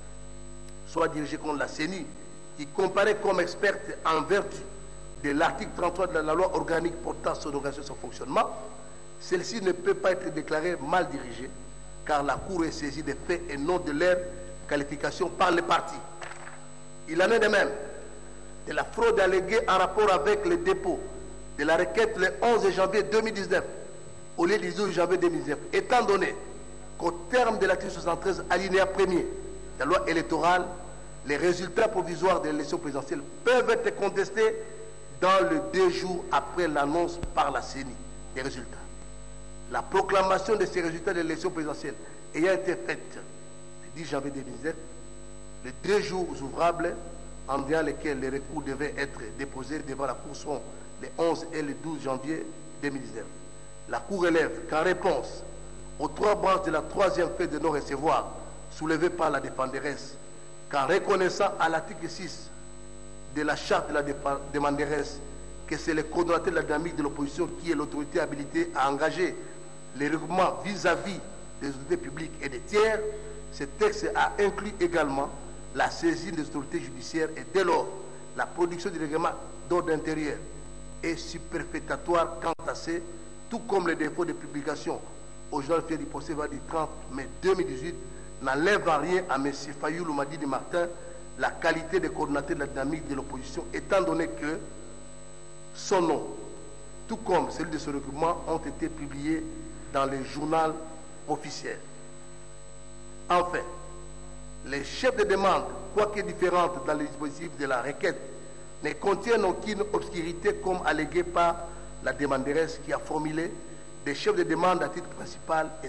soit dirigée contre la CENI, qui comparaît comme experte en vertu de l'article 33 de la loi organique portant son organisation et son fonctionnement, celle-ci ne peut pas être déclarée mal dirigée, car la Cour est saisie des faits et non de leur qualification par les partis. Il en est de même de la fraude alléguée en rapport avec le dépôt de la requête le 11 janvier 2019 au lieu du 12 janvier 2019, étant donné qu'au terme de l'article 73 alinéa 1er de la loi électorale, les résultats provisoires de l'élection présidentielle peuvent être contestés dans le 2 jours après l'annonce par la CENI des résultats. La proclamation de ces résultats de l'élection présidentielle ayant été faite le 10 janvier 2019, les 2 jours ouvrables en durant lesquels les recours devaient être déposés devant la Cour sont les 11 et le 12 janvier 2019. La Cour relève qu'en réponse aux 3 branches de la 3e fait de non-recevoir soulevée par la défenderesse, qu'en reconnaissant à l'article 6 de la charte de la demanderesse que c'est le coordonnateur de la dynamique de l'opposition qui est l'autorité habilitée à engager les règlements vis-à-vis des autorités publiques et des tiers, ce texte a inclus également la saisine des autorités judiciaires et dès lors la production du règlement d'ordre intérieur est superfétatoire quant à ces, tout comme les défauts de publication au journal fait du procès du 30 mai 2018 n'enlève en rien à M. Fayoulou Madidi Martin la qualité de coordonnateur de la dynamique de l'opposition, étant donné que son nom, tout comme celui de ce regroupement, ont été publiés dans le journal officiel. Enfin, les chefs de demande, quoique différentes dans les dispositifs de la requête, ne contiennent aucune obscurité comme allégué par la demanderesse qui a formulé des chefs de demande à titre principal et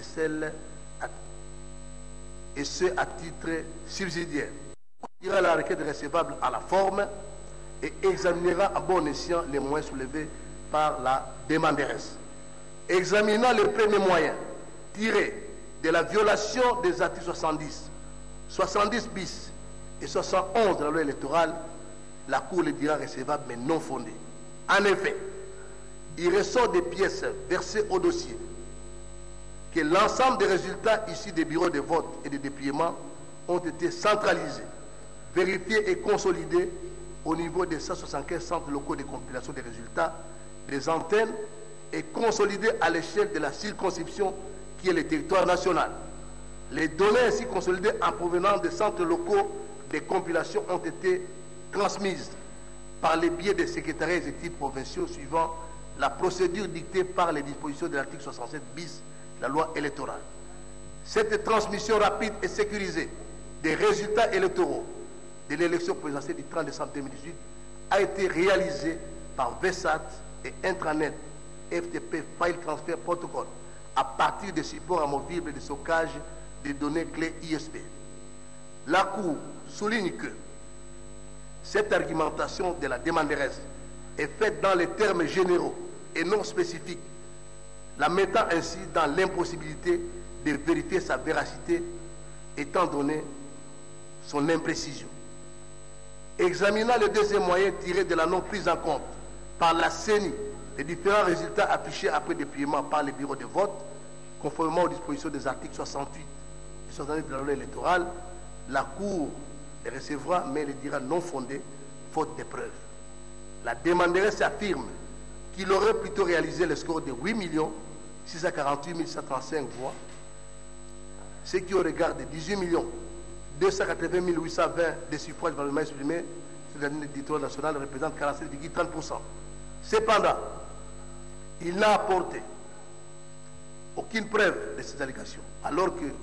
ce à titre subsidiaire. Il considérera la requête recevable à la forme et examinera à bon escient les moyens soulevés par la demanderesse. Examinant les premiers moyens tirés de la violation des articles 70 bis et 71 de la loi électorale, la Cour les dira recevables mais non fondées. En effet, il ressort des pièces versées au dossier que l'ensemble des résultats issus des bureaux de vote et de dépouillement ont été centralisés, vérifiés et consolidés au niveau des 175 centres locaux de compilation des résultats, des antennes et consolidés à l'échelle de la circonscription qui est le territoire national. Les données ainsi consolidées en provenance des centres locaux de compilation ont été transmises par le biais des secrétariats exécutifs provinciaux suivant la procédure dictée par les dispositions de l'article 67 bis de la loi électorale. Cette transmission rapide et sécurisée des résultats électoraux de l'élection présidentielle du 30 décembre 2018 a été réalisée par VESAT et Intranet FTP File Transfer Protocol à partir des supports amovibles de stockage des données clés ISP. La Cour souligne que cette argumentation de la demanderesse est faite dans les termes généraux et non spécifiques, la mettant ainsi dans l'impossibilité de vérifier sa véracité étant donné son imprécision. Examinant le deuxième moyen tiré de la non prise en compte par la CENI des différents résultats affichés après dépouillement par les bureaux de vote, conformément aux dispositions des articles 68 et 69 de la loi électorale, la Cour les recevra mais les dira non fondées, faute de preuves. La demanderesse affirme qu'il aurait plutôt réalisé le score de 8 648 135 voix, ce qui au regard de 18 280 820 des suffrages valablement exprimés sur l'année du territoire national représente 47,30%. Cependant, il n'a apporté aucune preuve de ces allégations, alors que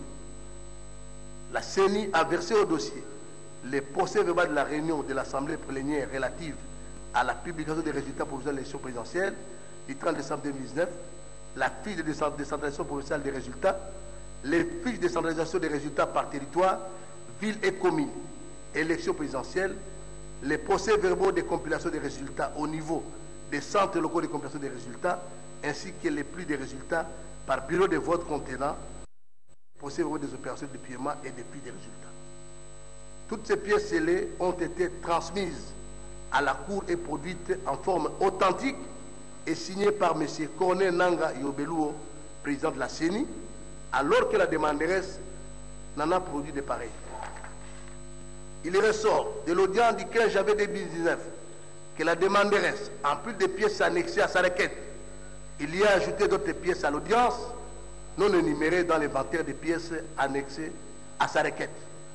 la CENI a versé au dossier les procès-verbaux de la réunion de l'Assemblée plénière relative à la publication des résultats provisoires de l'élection présidentielle du 30 décembre 2019, la fiche de décentralisation provinciale des résultats, les fiches de décentralisation des résultats par territoire, ville et commune, élection présidentielle, les procès-verbaux de compilation des résultats au niveau des centres locaux de compilation des résultats, ainsi que les plis des résultats par bureau de vote contenant procès-verbaux des opérations de paiement et des plis des résultats. Toutes ces pièces scellées ont été transmises à la Cour et produites en forme authentique et signées par M. Corné Nanga Yobeluo, président de la CENI, alors que la demanderesse n'en a produit de pareils. Il ressort de l'audience du 15 janvier 2019 que la demanderesse, en plus des pièces annexées à sa requête, il y a ajouté d'autres pièces à l'audience non énumérées dans l'inventaire des pièces annexées à sa requête.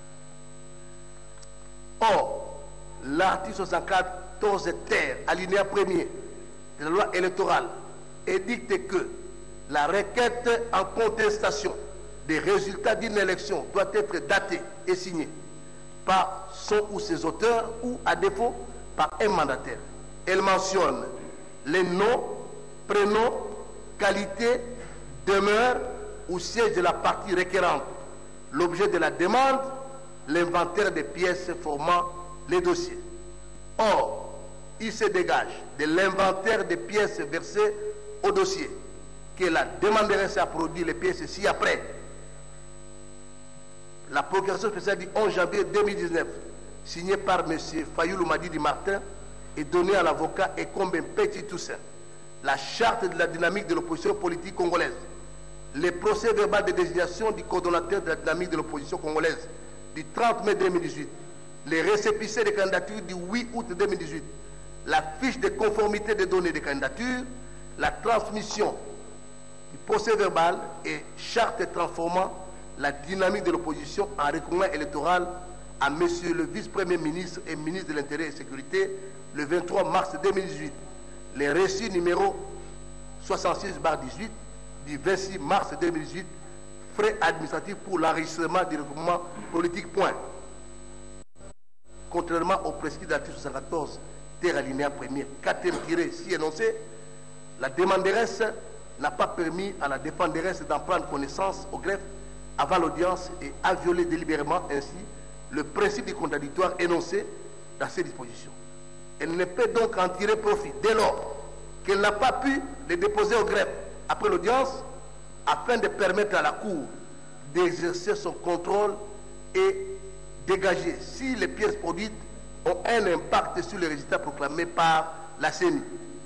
Or, l'article 74 ter, alinéa 1er de la loi électorale édicte que la requête en contestation des résultats d'une élection doit être datée et signée par son ou ses auteurs ou, à défaut, par un mandataire. Elle mentionne les noms, prénoms, qualités, demeure ou siège de la partie requérante, l'objet de la demande, l'inventaire des pièces formant les dossiers. Or, il se dégage de l'inventaire des pièces versées au dossier que la demanderesse a produit les pièces ci-après. La procuration spéciale du 11 janvier 2019, signée par M. Fayoulou Madidi Martin, est donnée à l'avocat Ekombe Petit Toussaint. La charte de la dynamique de l'opposition politique congolaise, les procès verbal de désignation du coordonnateur de la dynamique de l'opposition congolaise du 30 mai 2018, les récépissés de candidature du 8 août 2018, la fiche de conformité des données de candidature, la transmission du procès verbal et charte transformant la dynamique de l'opposition en recours électoral à M. le vice-premier ministre et ministre de l'Intérieur et de la Sécurité le 23 mars 2018. Les récits numéro 66/18 du 26 mars 2018, frais administratifs pour l'enregistrement du regroupement politique. Point. Contrairement au prescrit de l'article 74, ter alinéa 1er, 4e si énoncé, la demanderesse n'a pas permis à la défenderesse d'en prendre connaissance au greffe avant l'audience et a violé délibérément ainsi le principe du contradictoire énoncé dans ces dispositions. Elle ne peut donc en tirer profit dès lors qu'elle n'a pas pu les déposer au greffe après l'audience afin de permettre à la Cour d'exercer son contrôle et dégager si les pièces produites ont un impact sur les résultats proclamés par la CENI.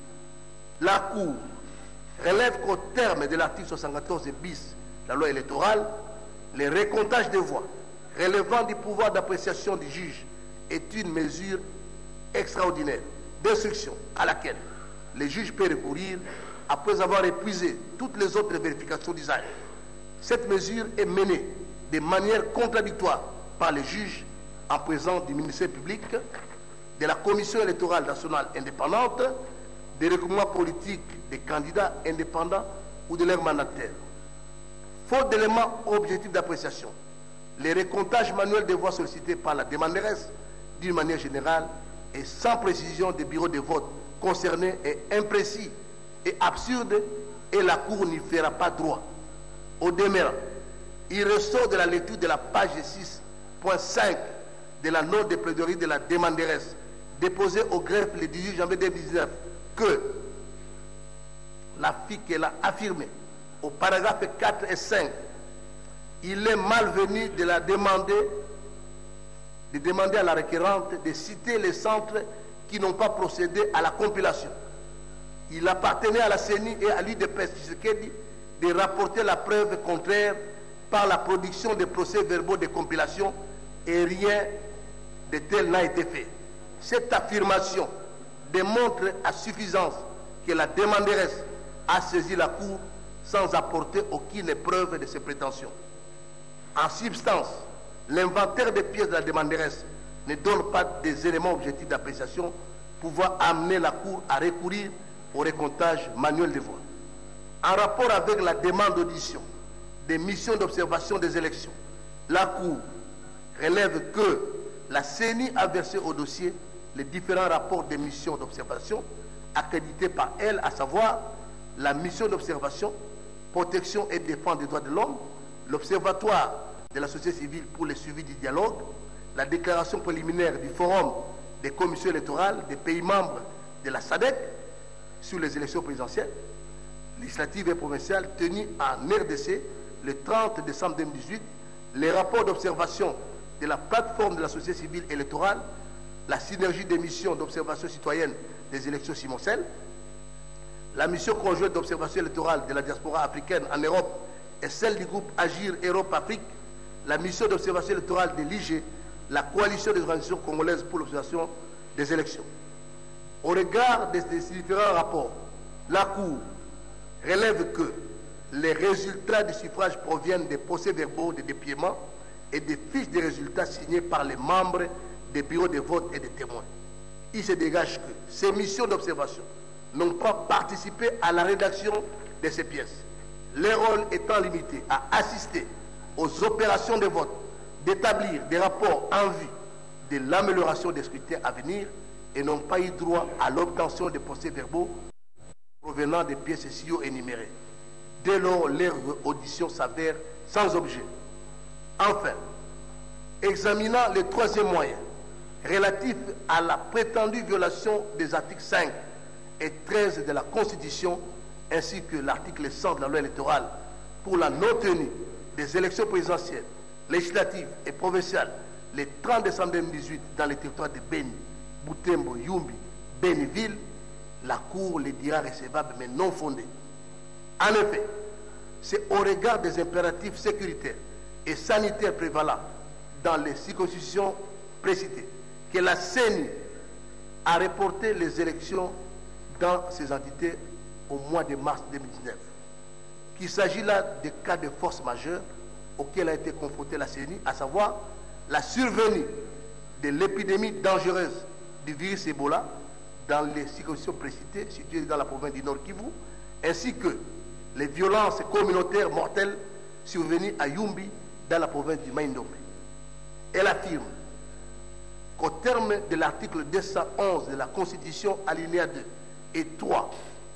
La Cour relève qu'au terme de l'article 74 bis de la loi électorale, les recomptages de voix relevant du pouvoir d'appréciation du juge est une mesure extraordinaire d'instruction à laquelle le juge peut recourir après avoir épuisé toutes les autres vérifications d'usage. Cette mesure est menée de manière contradictoire par les juges en présence du ministère public, de la Commission électorale nationale indépendante, des regroupements politiques des candidats indépendants ou de leurs mandataires. Faute d'éléments objectifs d'appréciation, les recomptages manuels des voix sollicitées par la demanderesse, d'une manière générale, et sans précision des bureaux de vote concernés est imprécis et absurde et la Cour n'y fera pas droit. Au demeurant, il ressort de la lecture de la page 6.5 de la note de plaidoirie de la demanderesse déposée au greffe le 18 janvier 2019 que la fille qu'elle a affirmée au paragraphe 4 et 5, il est malvenu de la demander à la requérante de citer les centres qui n'ont pas procédé à la compilation. Il appartenait à la CENI et à l'UDPS de rapporter la preuve contraire par la production des procès-verbaux de compilation et rien de tel n'a été fait. Cette affirmation démontre à suffisance que la demanderesse a saisi la Cour sans apporter aucune preuve de ses prétentions. En substance, l'inventaire des pièces de la demanderesse ne donne pas des éléments objectifs d'appréciation pouvant amener la Cour à recourir au recomptage manuel des voix. En rapport avec la demande d'audition des missions d'observation des élections, la Cour relève que la CENI a versé au dossier les différents rapports des missions d'observation accréditées par elle, à savoir la mission d'observation, protection et défense des droits de l'homme, l'Observatoire de la société civile pour le suivi du dialogue, la déclaration préliminaire du Forum des commissions électorales des pays membres de la SADC sur les élections présidentielles, législatives et provinciales tenues en RDC le 30 décembre 2018, les rapports d'observation de la plateforme de la société civile électorale, la synergie des missions d'observation citoyenne des élections Simon-Sel, la mission conjointe d'observation électorale de la diaspora africaine en Europe et celle du groupe Agir Europe-Afrique, la mission d'observation électorale de l'IG, la coalition des organisations congolaises pour l'observation des élections. Au regard de ces différents rapports, la Cour relève que les résultats du suffrage proviennent des procès-verbaux de dépouillement et des fiches de résultats signés par les membres des bureaux de vote et des témoins. Il se dégage que ces missions d'observation n'ont pas participé à la rédaction de ces pièces, leur rôle étant limité à assister aux opérations de vote, d'établir des rapports en vue de l'amélioration des scrutins à venir et n'ont pas eu droit à l'obtention des procès-verbaux provenant des pièces SIO énumérées. Dès lors, leur audition s'avère sans objet. Enfin, examinant le troisième moyen, relatif à la prétendue violation des articles 5 et 13 de la Constitution, ainsi que l'article 100 de la loi électorale pour la non-tenue des élections présidentielles, législatives et provinciales le 30 décembre 2018 dans les territoires de Beni, Butembo, Yumbi, Beniville, la Cour les dira recevables mais non fondées. En effet, c'est au regard des impératifs sécuritaires et sanitaires prévalents dans les circonscriptions précitées que la CENI a reporté les élections dans ces entités au mois de mars 2019. Qu'il s'agit là de cas de force majeure auxquels a été confrontée la CENI, à savoir la survenue de l'épidémie dangereuse du virus Ebola dans les circonscriptions précitées situées dans la province du Nord Kivu, ainsi que les violences communautaires mortelles survenues à Yumbi dans la province du Mai-Ndombe. Elle affirme qu'au terme de l'article 211 de la Constitution, alinéa 2 et 3,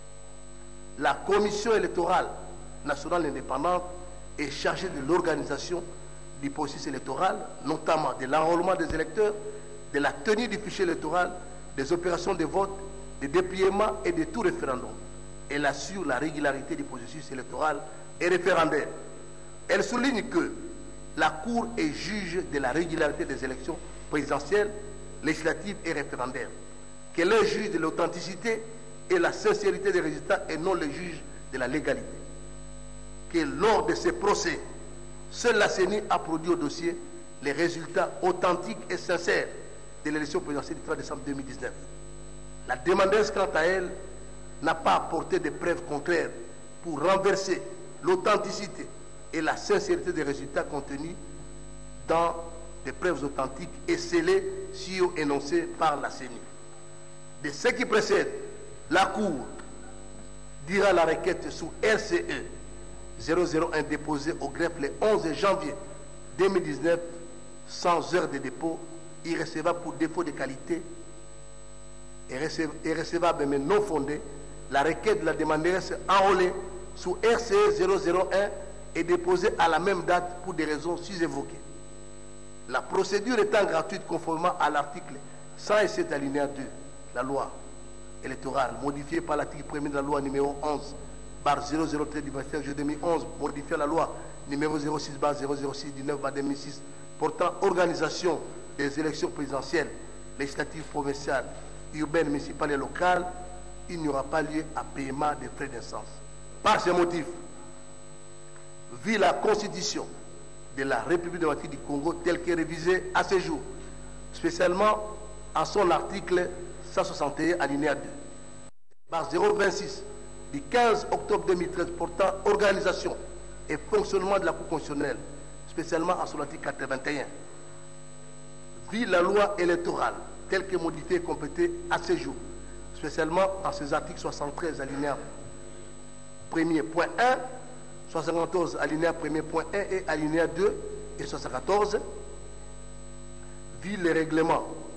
la Commission électorale nationale indépendante est chargée de l'organisation du processus électoral, notamment de l'enrôlement des électeurs, de la tenue du fichier électoral, des opérations de vote, des dépouillements et de tout référendum. Elle assure la régularité du processus électoral et référendaire. Elle souligne que la Cour est juge de la régularité des élections présidentielles, législatives et référendaires, qu'elle est juge de l'authenticité et la sincérité des résultats et non le juge de la légalité. Que lors de ces procès, seule la CENI a produit au dossier les résultats authentiques et sincères de l'élection présidentielle du 3 décembre 2019. La demandeuse, quant à elle, n'a pas apporté de preuves contraires pour renverser l'authenticité et la sincérité des résultats contenus dans des preuves authentiques et scellées sur énoncées par la CENI. De ce qui précède, la Cour dira la requête sous RCE 001 déposée au greffe le 11 janvier 2019 sans heure de dépôt, irrecevable pour défaut de qualité et recevable mais non fondée. La requête de la demandeuse enrôlée sous RCE 001 est déposée à la même date pour des raisons sus-évoquées. La procédure étant gratuite conformément à l'article 107 alinéa 2 de la loi électorale, modifiée par l'article 1er de la loi numéro 11/003 du 21 juillet 2011, modifiant la loi numéro 06/006 du 9/2006 portant organisation des élections présidentielles, législatives, provinciales, urbaines, municipales et locales, il n'y aura pas lieu à paiement des frais d'instance. Par ces motifs, vu la Constitution de la République démocratique du Congo telle qu'elle est révisée à ce jour, spécialement en son article 161 alinéa 2, par 026 du 15 octobre 2013 portant organisation et fonctionnement de la Cour constitutionnelle, spécialement en son article 81, vu la loi électorale telle que modifiée et complétée à ce jour, spécialement en ses articles 73 alinéa 1er point 1, 74 alinéa 1er point 1 et alinéa 2 et 74, vu les règlements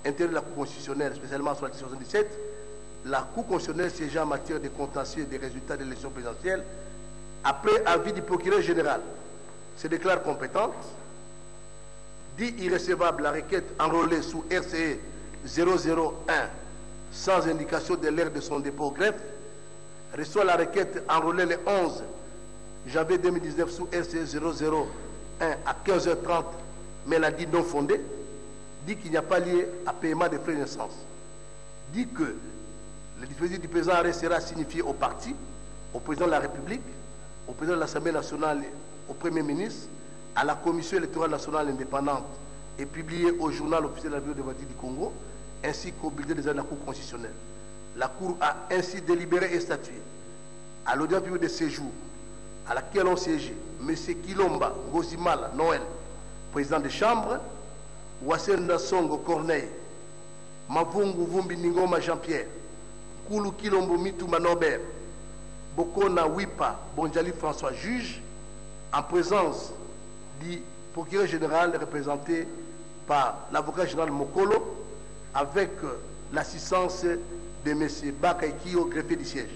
intérieur de la Cour constitutionnelle, spécialement sur l'article 77, la Cour constitutionnelle siégeant en matière de contentieux des résultats de l'élection présidentielle, après avis du procureur général, se déclare compétente, dit irrecevable la requête enrôlée sous RCE 001 sans indication de l'heure de son dépôt au greffe, reçoit la requête enrôlée le 11 janvier 2019 sous RCE 001 à 15h30, mais elle a dit non fondée, dit qu'il n'y a pas lieu à paiement des frais de naissance, dit que le dispositif du présent arrêt sera signifié au parti, au président de la République, au président de l'Assemblée nationale, au Premier ministre, à la Commission électorale nationale indépendante et publié au journal officiel de la République du Congo, ainsi qu'au bulletin des de la Cour constitutionnelle. La Cour a ainsi délibéré et statué à l'audience publique de séjour à laquelle ont siégé M. Kilomba Ngozimala Noël, président de chambre, Wassenda Songo Corneille, Mavungu Vumbi Ningoma Jean-Pierre, Koulou Kilombo Mitouma Norbert, Bokona Wipa Bonjali François, juge, en présence du procureur général représenté par l'avocat général Mokolo, avec l'assistance de M. Bakaikio, greffier du siège.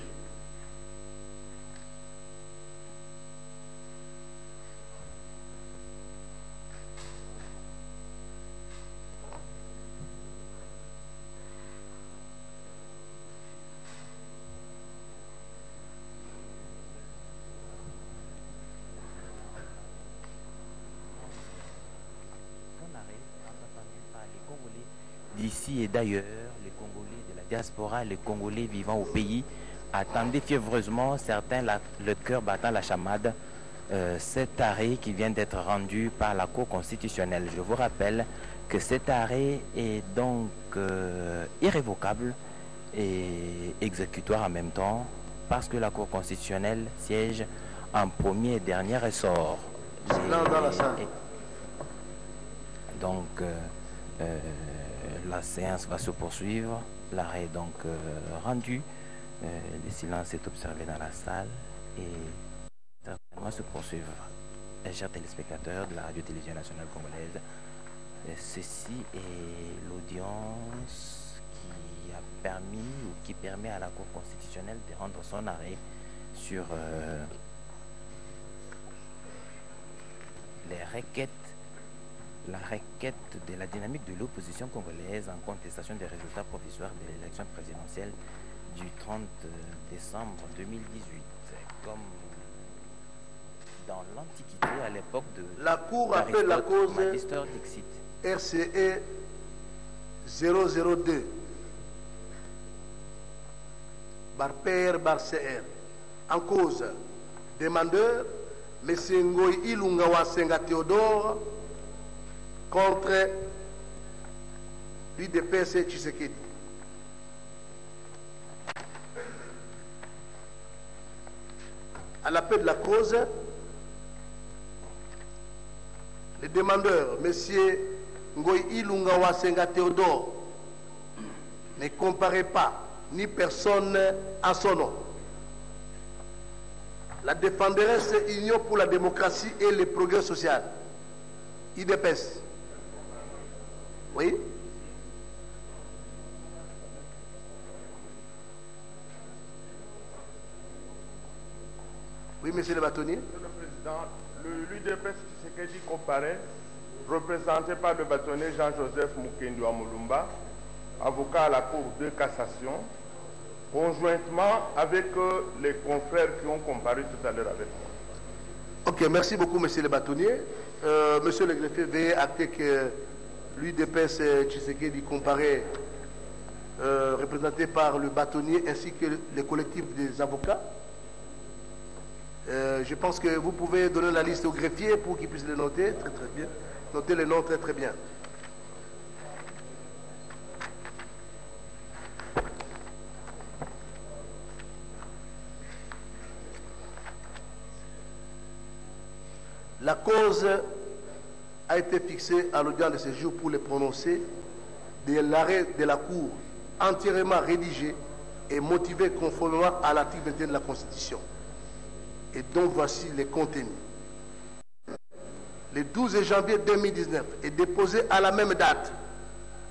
D'ici et d'ailleurs, les Congolais de la diaspora, les Congolais vivant au pays, attendaient fiévreusement, certains le cœur battant la chamade, cet arrêt qui vient d'être rendu par la Cour constitutionnelle. Je vous rappelle que cet arrêt est donc irrévocable et exécutoire en même temps, parce que la Cour constitutionnelle siège en premier et dernier ressort. Dans la salle. Donc, la séance va se poursuivre. L'arrêt est donc rendu. Le silence est observé dans la salle et certainement se poursuivre. Chers téléspectateurs de la Radio-Télévision nationale congolaise, ceci est l'audience qui a permis ou qui permet à la Cour constitutionnelle de rendre son arrêt sur les requêtes. La requête de la dynamique de l'opposition congolaise en contestation des résultats provisoires de l'élection présidentielle du 30 décembre 2018. Comme dans l'Antiquité, à l'époque de la Cour appelle la cause RCE 002 bar père bar CR. En cause, demandeur, M. Ngoy Ilunga Wasenga Théodore, contre l'UDPS Tshisekedi. À l'appel de la cause, le demandeur, M. Ngoy Ilunga Wasenga Théodore, ne comparait pas ni personne en son nom. La défenderesse Union pour la démocratie et le progrès social, IDPS. Oui. Oui, monsieur le bâtonnier. Monsieur le Président, l'UDPS Tshisekedi comparé, représenté par le bâtonnier Jean-Joseph Mukendi Mulumba, avocat à la Cour de cassation, conjointement avec les confrères qui ont comparé tout à l'heure avec moi. Ok, merci beaucoup, monsieur le bâtonnier. Monsieur le greffier, veuillez acter que l'UDPS Tshisekedi comparé, représenté par le bâtonnier ainsi que le collectif des avocats. Je pense que vous pouvez donner la liste au greffier pour qu'il puisse le noter. Très très bien. Notez les noms très très bien. La cause a été fixée à l'audience de ce jour pour le prononcer de l'arrêt de la Cour entièrement rédigé et motivé conformément à l'article 21 de la Constitution, et dont voici les contenus. Le 12 janvier 2019 est déposé à la même date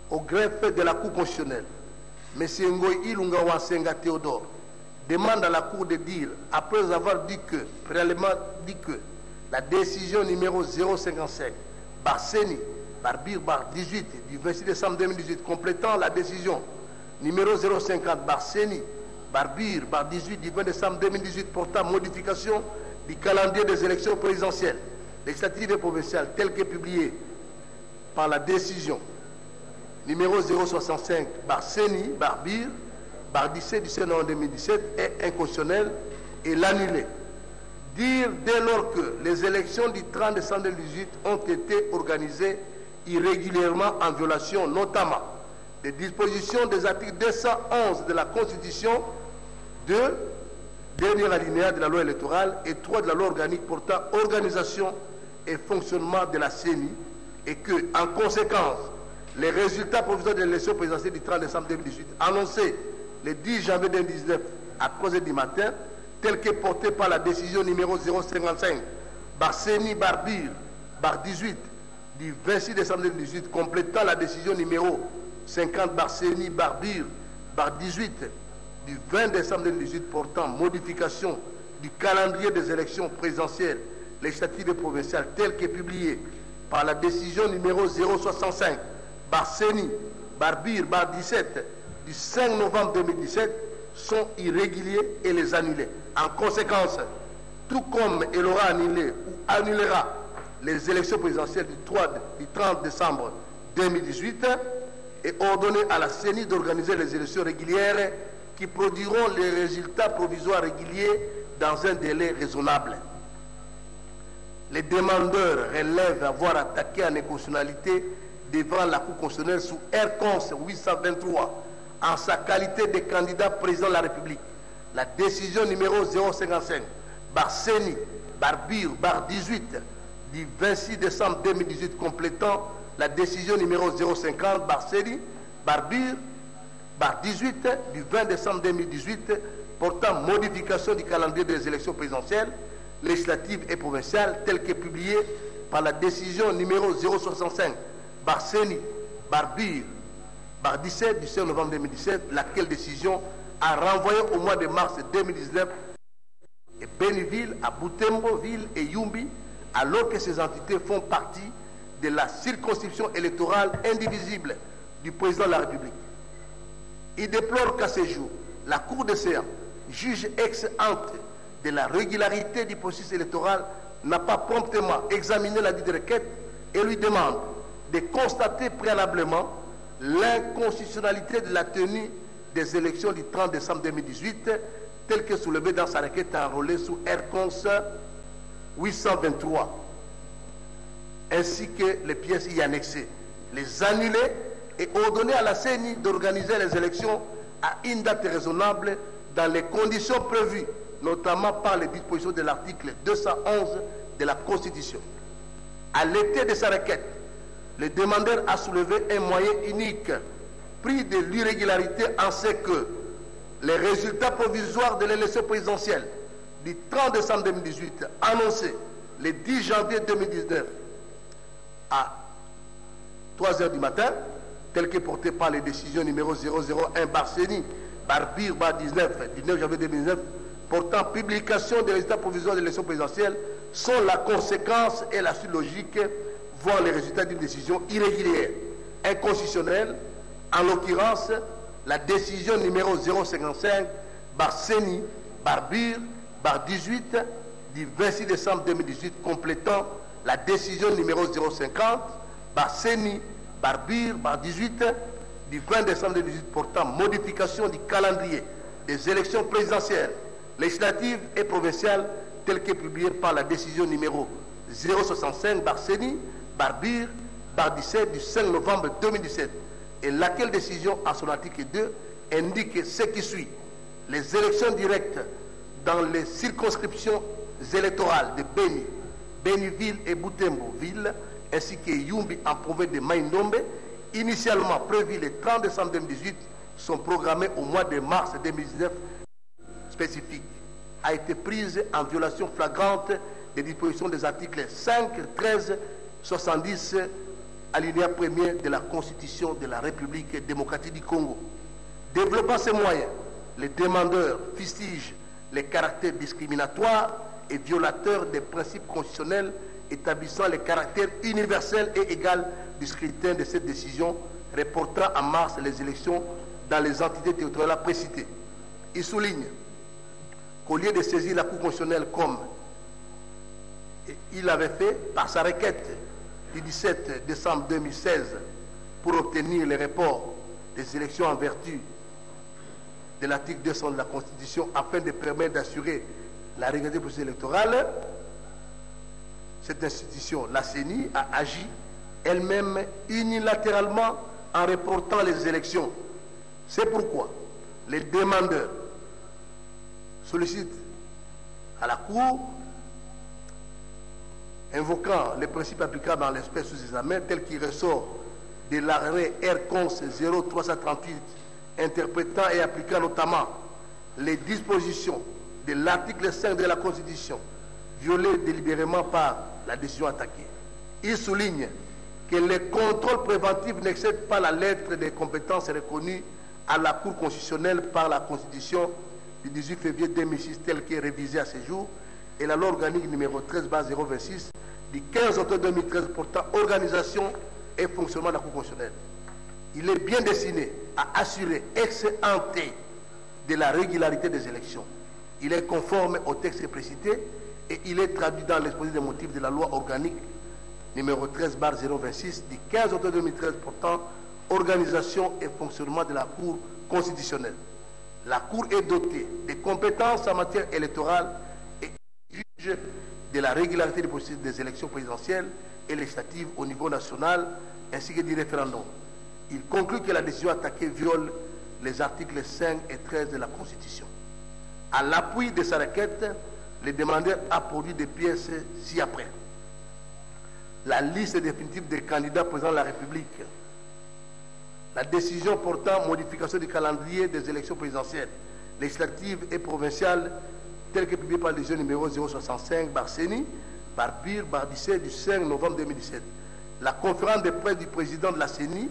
au greffe de la Cour constitutionnelle, M. Ngoï Ilunga Wansenga Théodore, demande à la Cour de dire, après avoir dit que, préalablement dit que, la décision numéro 055, Barseni, Barbir, Bar 18, du 26 décembre 2018, complétant la décision numéro 050, Barseni, Barbir, Bar 18, du 20 décembre 2018, portant modification du calendrier des élections présidentielles, législatives et provinciales, tel que publié par la décision numéro 065, Barseni, Barbir, Bar 17 du 7 novembre 2017 est inconstitutionnel et l'annuler. Dire dès lors que les élections du 30 décembre 2018 ont été organisées irrégulièrement en violation notamment des dispositions des articles 211 de la Constitution, 2, dernier alinéa de la loi électorale, et 3 de la loi organique portant organisation et fonctionnement de la CENI, et que, en conséquence, les résultats provisoires de l'élection présidentielle du 30 décembre 2018, annoncés le 10 janvier 2019 à 3h du matin, tel que porté par la décision numéro 055, Barseni, Barbir, Bar 18, du 26 décembre 2018, complétant la décision numéro 50, Barseni, Barbir, Bar 18, du 20 décembre 2018, portant modification du calendrier des élections présidentielles, législatives et provinciales, tel que publié par la décision numéro 065, Barseni, Barbir, Bar 17, du 5 novembre 2017, sont irréguliers et les annuler. En conséquence, tout comme elle aura annulé ou annulera les élections présidentielles du 30 décembre 2018 et ordonné à la CENI d'organiser les élections régulières qui produiront les résultats provisoires réguliers dans un délai raisonnable. Les demandeurs relèvent avoir attaqué en inconstitutionnalité devant la Cour constitutionnelle sous R-Cons 823 en sa qualité de candidat président de la République. La décision numéro 055, Barseni, Barbir, Bar 18, du 26 décembre 2018, complétant la décision numéro 050, Barseni, Barbir, Bar 18, du 20 décembre 2018, portant modification du calendrier des élections présidentielles, législatives et provinciales, tel que publié par la décision numéro 065, Barseni, Barbir, Bar 17 du 5 novembre 2017, laquelle décision a renvoyé au mois de mars 2019 et Béniville, à Butembo, Ville et Yumbi, alors que ces entités font partie de la circonscription électorale indivisible du président de la République. Il déplore qu'à ce jour, la Cour de séance, juge ex ante de la régularité du processus électoral, n'a pas promptement examiné la dite requête et lui demande de constater préalablement l'inconstitutionnalité de la tenue des élections du 30 décembre 2018, telle que soulevée dans sa requête enrôlée sous R-Cons 823, ainsi que les pièces y annexées, les annuler et ordonner à la CENI d'organiser les élections à une date raisonnable dans les conditions prévues, notamment par les dispositions de l'article 211 de la Constitution. À l'été de sa requête, le demandeur a soulevé un moyen unique, pris de l'irrégularité en ce que les résultats provisoires de l'élection présidentielle du 30 décembre 2018, annoncés le 10 janvier 2019 à 3h du matin, tel que porté par les décisions numéro 001 Barseni, Barbir, Bar 19 du 9 janvier 2019, portant publication des résultats provisoires de l'élection présidentielle, sont la conséquence et la suite logique, voire les résultats d'une décision irrégulière, inconstitutionnelle, en l'occurrence la décision numéro 055 Barseni, Barbir, Bar 18 du 26 décembre 2018, complétant la décision numéro 050 Barseni, Barbir, Bar 18 du 20 décembre 2018, portant modification du calendrier des élections présidentielles, législatives et provinciales, telle que publiée par la décision numéro 065 Barseni, Barbir, Bar 17 du 5 novembre 2017, et laquelle décision, à son article 2, indique ce qui suit. Les élections directes dans les circonscriptions électorales de Beni, Béniville et Butembo-Ville, ainsi que Yumbi en province de Maïndombe, initialement prévues le 30 décembre 2018, sont programmées au mois de mars 2019 spécifique, a été prise en violation flagrante des dispositions des articles 5, 13, 70 alinéa 1er de la Constitution de la République démocratique du Congo. Développant ces moyens, les demandeurs fustigent les caractères discriminatoires et violateurs des principes constitutionnels établissant les caractères universels et égal du scrutin de cette décision reportant en mars les élections dans les entités territoriales précitées. Il souligne qu'au lieu de saisir la Cour constitutionnelle comme il avait fait par sa requête du 17 décembre 2016 pour obtenir le report des élections en vertu de l'article 200 de la Constitution afin de permettre d'assurer la régularité du processus électoral, cette institution, la CENI, a agi elle-même unilatéralement en reportant les élections. C'est pourquoi les demandeurs sollicitent à la Cour, invoquant les principes applicables dans l'espèce sous examen, tel qu'il ressort de l'arrêt R-Cons 0338, interprétant et appliquant notamment les dispositions de l'article 5 de la Constitution, violées délibérément par la décision attaquée. Il souligne que les contrôles préventifs n'excèdent pas la lettre des compétences reconnues à la Cour constitutionnelle par la Constitution du 18 février 2006, telle qu'elle est révisée à ce jour, et la loi organique numéro 13/026 du 15 octobre 2013 portant organisation et fonctionnement de la Cour constitutionnelle. Il est bien destiné à assurer ex ante de la régularité des élections. Il est conforme au texte précité et il est traduit dans l'exposé des motifs de la loi organique numéro 13/026 du 15 octobre 2013 portant organisation et fonctionnement de la Cour constitutionnelle. La Cour est dotée de compétences en matière électorale et juge de la régularité du processus des élections présidentielles et législatives au niveau national ainsi que du référendum. Il conclut que la décision attaquée viole les articles 5 et 13 de la Constitution. À l'appui de sa requête, le demandeur a produit des pièces ci-après. La liste définitive des candidats présidents de la République, la décision portant modification du calendrier des élections présidentielles, législatives et provinciales, telle que publiée par la décision numéro 065 Barseni, Barbir, Bardissé du 5 novembre 2017. La conférence de presse du président de la CENI,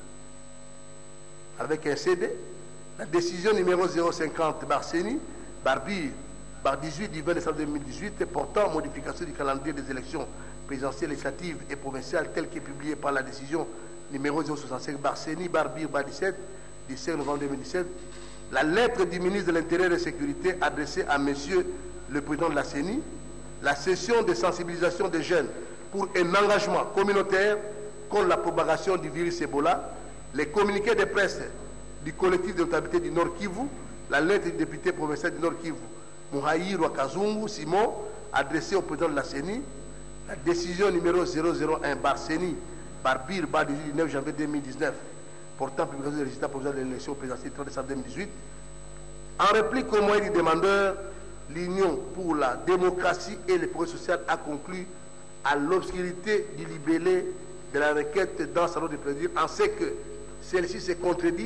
avec un CD, la décision numéro 050 Barseni, Barbir, Bar 18 du 20 décembre 2018 portant modification du calendrier des élections présidentielles, législatives et provinciales, telle que publiée par la décision numéro 065 Barseni, Barbir, Bar 17 du 5 novembre 2017, la lettre du ministre de l'Intérieur et de la Sécurité adressée à monsieur le président de la CENI, la session de sensibilisation des jeunes pour un engagement communautaire contre la propagation du virus Ebola, les communiqués de presse du collectif de notabilité du Nord Kivu, la lettre du député provincial du Nord Kivu, Mouhaïr Wakazungu Simon, adressée au président de la CENI, la décision numéro 001 Barseni, Barbir, Bar 18 du 9 janvier 2019, portant publication des résultats provisoires de l'élection présidentielle 30 décembre 2018. En réplique au moyen du demandeur, l'Union pour la démocratie et le progrès social a conclu à l'obscurité du libellé de la requête dans sa note de plaisir, en ce que celle-ci se contredit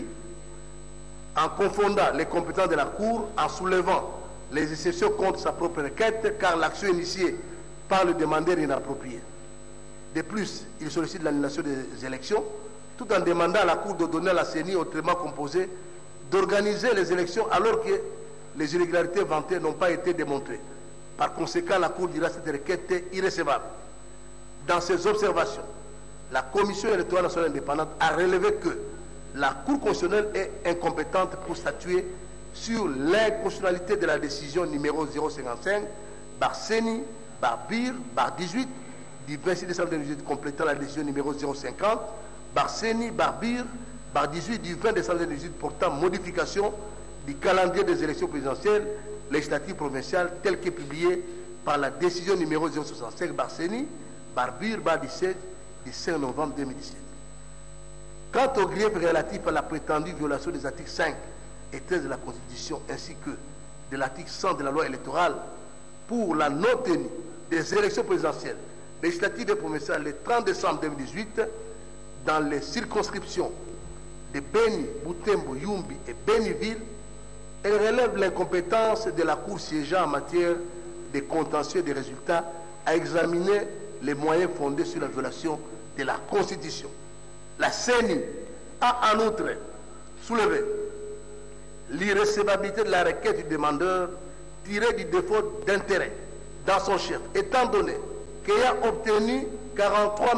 en confondant les compétences de la Cour, en soulevant les exceptions contre sa propre requête, car l'action initiée par le demandeur est inappropriée. De plus, il sollicite l'annulation des élections, tout en demandant à la Cour de donner à la CENI autrement composée d'organiser les élections alors que les irrégularités vantées n'ont pas été démontrées. Par conséquent, la Cour dira cette requête irrécevable. Dans ses observations, la Commission électorale nationale indépendante a relevé que la Cour constitutionnelle est incompétente pour statuer sur l'inconstitutionnalité de la décision numéro 055 Barseni, Barbir, Bar 18 du 26 décembre 2018 complétant la décision numéro 050 Barseni, Barbir, Bar 18 du 20 décembre 2018 portant modification du calendrier des élections présidentielles, législatives provinciales telle que publiée par la décision numéro 065 Barseni, Barbir, Bar 17 du 5 novembre 2017. Quant au grief relatif à la prétendue violation des articles 5 et 13 de la Constitution ainsi que de l'article 100 de la loi électorale pour la non-tenue des élections présidentielles, législatives et provinciales le 30 décembre 2018 dans les circonscriptions de Beni, Butembo, Yumbi et Beniville, elle relève l'incompétence de la Cour siégeant en matière de contentieux des résultats à examiner les moyens fondés sur la violation de la Constitution. La CENI a en outre soulevé l'irrecevabilité de la requête du demandeur tirée du défaut d'intérêt dans son chef, étant donné qu'ayant obtenu 43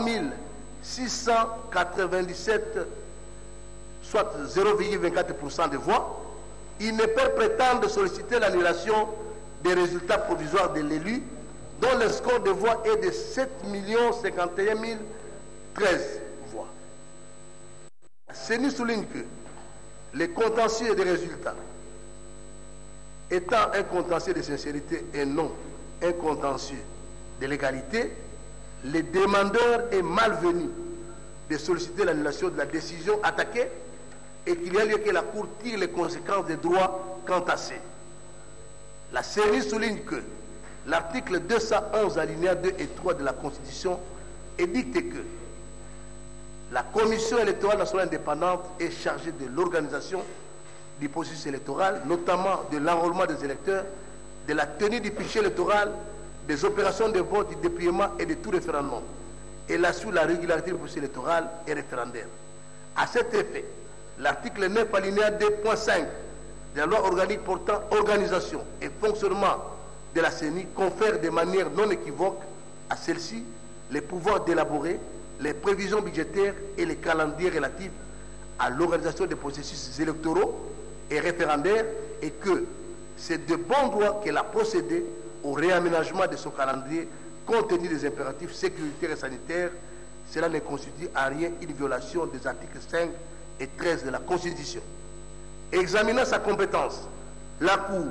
697, soit 0,24% des voix, il ne peut prétendre solliciter l'annulation des résultats provisoires de l'élu dont le score de voix est de 7 051 013 voix. La CENI souligne que les contentieux des résultats étant un contentieux de sincérité et non un contentieux de légalité, le demandeur est malvenu de solliciter l'annulation de la décision attaquée et qu'il y a lieu que la Cour tire les conséquences des droits quant à ces. La CENI souligne que l'article 211 alinéa 2 et 3 de la Constitution édicte que la Commission électorale nationale indépendante est chargée de l'organisation du processus électoral, notamment de l'enrôlement des électeurs, de la tenue du fichier électoral, des opérations de vote, du dépouillement et de tout référendum. Elle assure la régularité du processus électoral et référendaire. À cet effet, l'article 9 alinéa 2.5 de la loi organique portant organisation et fonctionnement de la CENI confère de manière non équivoque à celle-ci les pouvoirs d'élaborer les prévisions budgétaires et les calendriers relatifs à l'organisation des processus électoraux et référendaires, et que c'est de bon droit qu'elle a procédé au réaménagement de son calendrier compte tenu des impératifs sécuritaires et sanitaires. Cela ne constitue en rien une violation des articles 5 et 13 de la Constitution. Examinant sa compétence, la Cour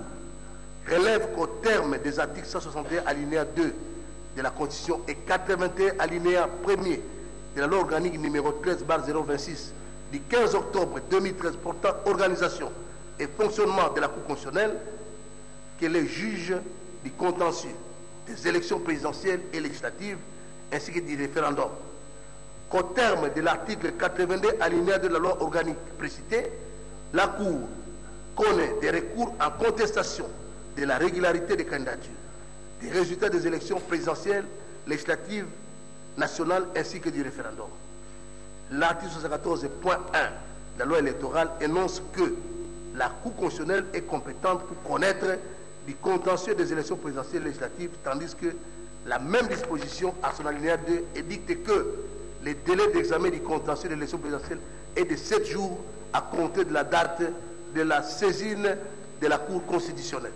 relève qu'au terme des articles 161 alinéa 2 de la Constitution et 81 alinéa 1er de la loi organique numéro 13/026 du 15 octobre 2013 portant organisation et fonctionnement de la Cour constitutionnelle, qu'elle est juge du contentieux des élections présidentielles et législatives ainsi que du référendum. Qu'au terme de l'article 82 alinéa 2 de la loi organique précitée, la Cour connaît des recours en contestation de la régularité des candidatures, des résultats des élections présidentielles, législatives, nationales ainsi que du référendum. L'article 74.1 de la loi électorale énonce que la Cour constitutionnelle est compétente pour connaître du contentieux des élections présidentielles et législatives, tandis que la même disposition, à son alinéa 2, édicte que le délai d'examen du contentieux des élections présidentielles est de 7 jours à compter de la date de la saisine de la Cour constitutionnelle.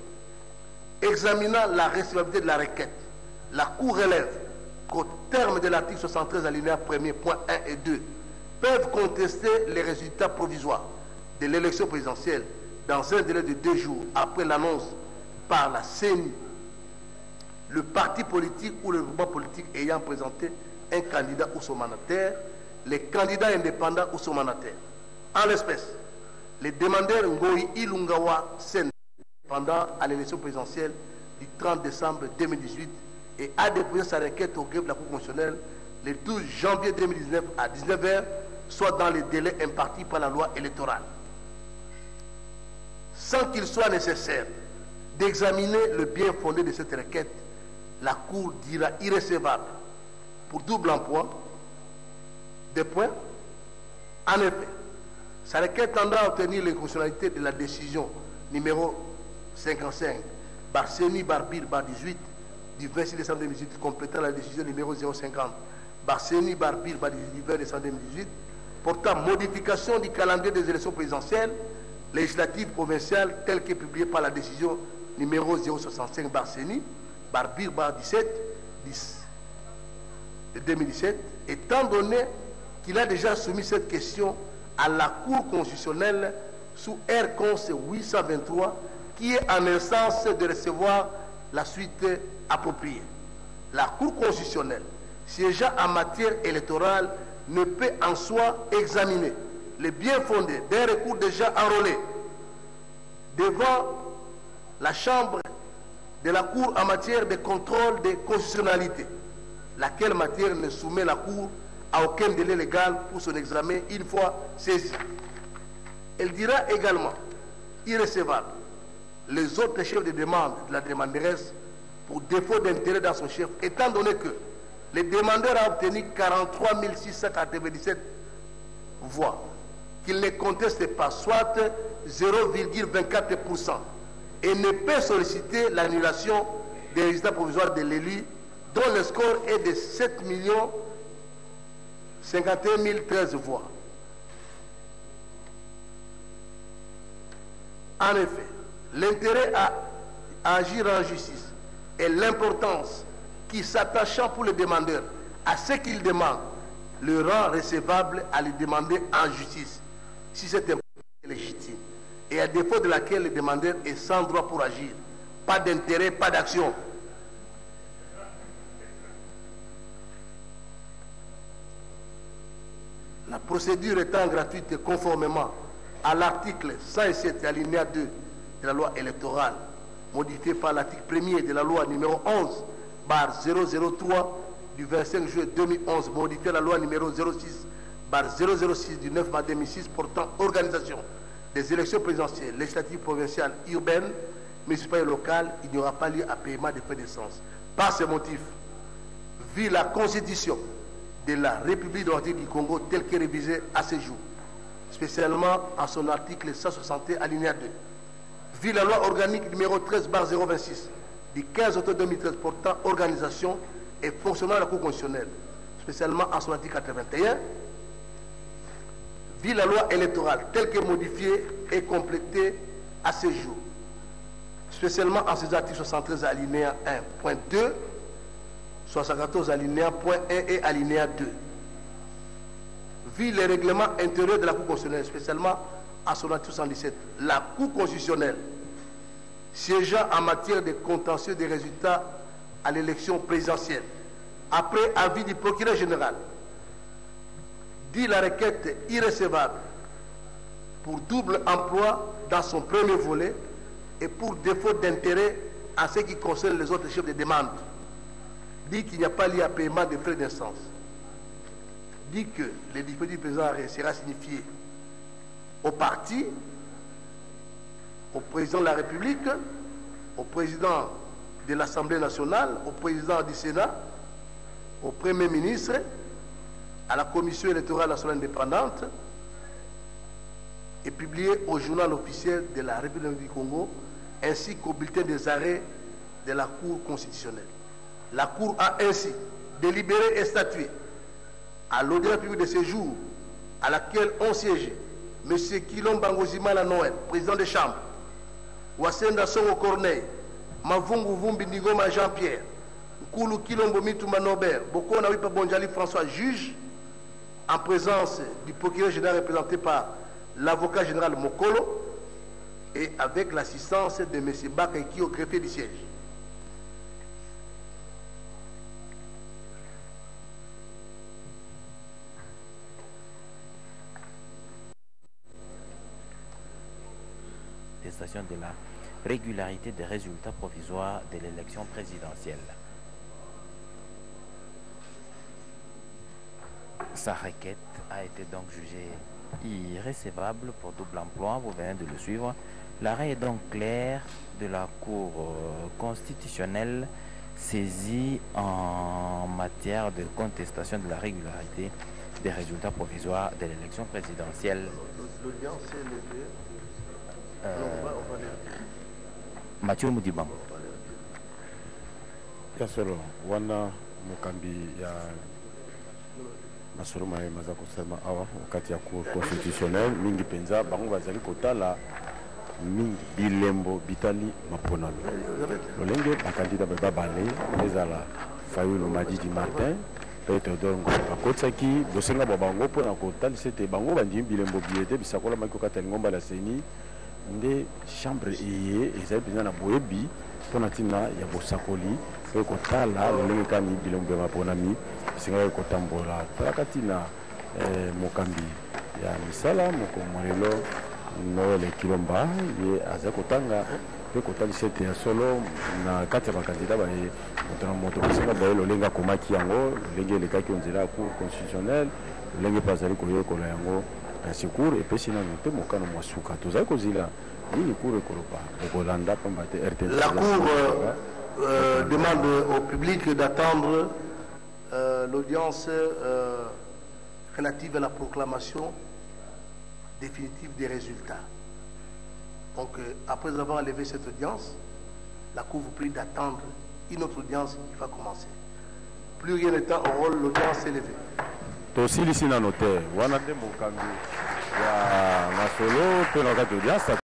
Examinant la recevabilité de la requête, la Cour relève qu'au terme de l'article 73 alinéa 1er point 1 et 2 peuvent contester les résultats provisoires de l'élection présidentielle dans un délai de 2 jours après l'annonce par la CENI, le parti politique ou le groupement politique ayant présenté un candidat ou son mandataire, les candidats indépendants ou son mandataire. En l'espèce, les demandeurs Ngoï Ilungawa Sen, pendant à l'élection présidentielle du 30 décembre 2018, et a déposé sa requête au greffe de la Cour constitutionnelle le 12 janvier 2019 à 19h, soit dans les délais impartis par la loi électorale. Sans qu'il soit nécessaire d'examiner le bien fondé de cette requête, la Cour dira irrecevable pour double emploi des points. En effet, sa requête tendra à obtenir l'inconstitutionnalité de la décision numéro 55 Barseni Barbir Bar 18 du 26 décembre 2018 complétant la décision numéro 050 Barseni Barbir Bar 18 20 décembre 2018 portant modification du calendrier des élections présidentielles, législatives, provinciales telles que publiées par la décision numéro 065 Barseni Barbir Bar 17 10 de 2017, étant donné qu'il a déjà soumis cette question à la Cour constitutionnelle sous R-Cons 823 qui est en instance de recevoir la suite appropriée. La Cour constitutionnelle, siégeant en matière électorale, ne peut en soi examiner le bien fondé d'un recours déjà enrôlé devant la Chambre de la Cour en matière de contrôle de constitutionnalité, laquelle matière ne soumet la Cour à aucun délai légal pour son examen une fois saisie. Elle dira également irrecevable les autres chefs de demande de la demanderesse pour défaut d'intérêt dans son chef, étant donné que le demandeur a obtenu 43 697 voix, qu'il ne conteste pas, soit 0,24%, et ne peut solliciter l'annulation des résultats provisoires de l'élu, dont le score est de 7 51 013 voix. En effet, l'intérêt à agir en justice et l'importance qui s'attachant pour le demandeur à ce qu'il demande le rend recevable à le demander en justice, si c'est un légitime, et à défaut de laquelle le demandeur est sans droit pour agir. Pas d'intérêt, pas d'action. La procédure étant gratuite conformément à l'article 107 alinéa 2 de la loi électorale, modifié par l'article 1er de la loi numéro 11/003 du 25 juillet 2011, modifié la loi numéro 06/006 du 9 mars 2006 portant organisation des élections présidentielles, législatives, provinciales, urbaines, municipales et locales, il n'y aura pas lieu à paiement des frais d'essence. Par ce motif, vu la Constitution de la République démocratique du Congo telle qu'elle est révisée à ce jour, spécialement en son article 161 alinéa 2, vu la loi organique numéro 13/026 du 15 octobre 2013 portant organisation et fonctionnement de la Cour constitutionnelle, spécialement en son article 81, vu la loi électorale telle que modifiée et complétée à ce jour, spécialement en ses articles 73 alinéa 1.2, 74 alinéa 1 et alinéa 2, vu les règlements intérieurs de la Cour constitutionnelle, spécialement en son article 77, la Cour constitutionnelle siégeant en matière de contentieux des résultats à l'élection présidentielle, après avis du procureur général, dit la requête irrecevable pour double emploi dans son premier volet et pour défaut d'intérêt en ce qui concerne les autres chefs de demande, dit qu'il n'y a pas lieu à paiement de frais d'instance, dit que le dispositif présent sera signifié au parti, au président de la République, au président de l'Assemblée nationale, au président du Sénat, au Premier ministre, à la Commission électorale nationale indépendante, et publié au journal officiel de la République du Congo, ainsi qu'au bulletin des arrêts de la Cour constitutionnelle. La Cour a ainsi délibéré et statué à l'audience publique de ce jour, à laquelle ont siégé M. Kilomba Ngozimala Noël, président des chambres, Wasenda Songo Corneille, Mavungu Vumbi Ndigoma Jean-Pierre, Nkulu Kilombo Mituma Norbert, Bokona Wipa Bonjali François, juge, en présence du procureur général représenté par l'avocat général Mokolo, et avec l'assistance de M. Bakaiki au greffier du siège. De la régularité des résultats provisoires de l'élection présidentielle. Sa requête a été donc jugée irrécevable pour double emploi. Vous venez de le suivre. L'arrêt est donc clair de la Cour constitutionnelle saisie en matière de contestation de la régularité des résultats provisoires de l'élection présidentielle. L'audience est levée. Mathieu Moudibam. Yasolo wana mukambi ya masolo maye maza kusema awa wakati ya Cour constitutionnelle mingi penza bango bazali kotala mingi bilembo bitali maponano lolenge bakandida babale ezala Fayulu Madidi Martin Peter Dongo bakotsaki bosenga babango pona kotalisa te bango bandi bilembo biete bisakola makokata ngomba la seni nde chambre eye ezali mpenza na boyebi mpona ntina ya bosakoli mpe kotala lolenge kani bilombo ya maponami esengaki kotambola talaka ntina mokambi ya misala mokomolelo Noel Kilomba ye azali kotanga mpe kotalisa ete ya solo na kati ya bakandida baye moto na moto kosenga baye lolenge akomaki yango lolenge elekaki onzela ya Cour constitutionnelle lolenge mpe azali koyekola yango secours et puis te mokano mwasuka tozali kozila nini cour ekoloba ekolanda pamba te RTL. La Cour demande au public d'attendre l'audience relative à la proclamation définitive des résultats. Donc, après avoir levé cette audience, la Cour vous prie d'attendre une autre audience qui va commencer. Plus rien n'étant au rôle, l'audience est levée. Tosilisi na notaire, wana nde mokambi ya masolo pe na kati audience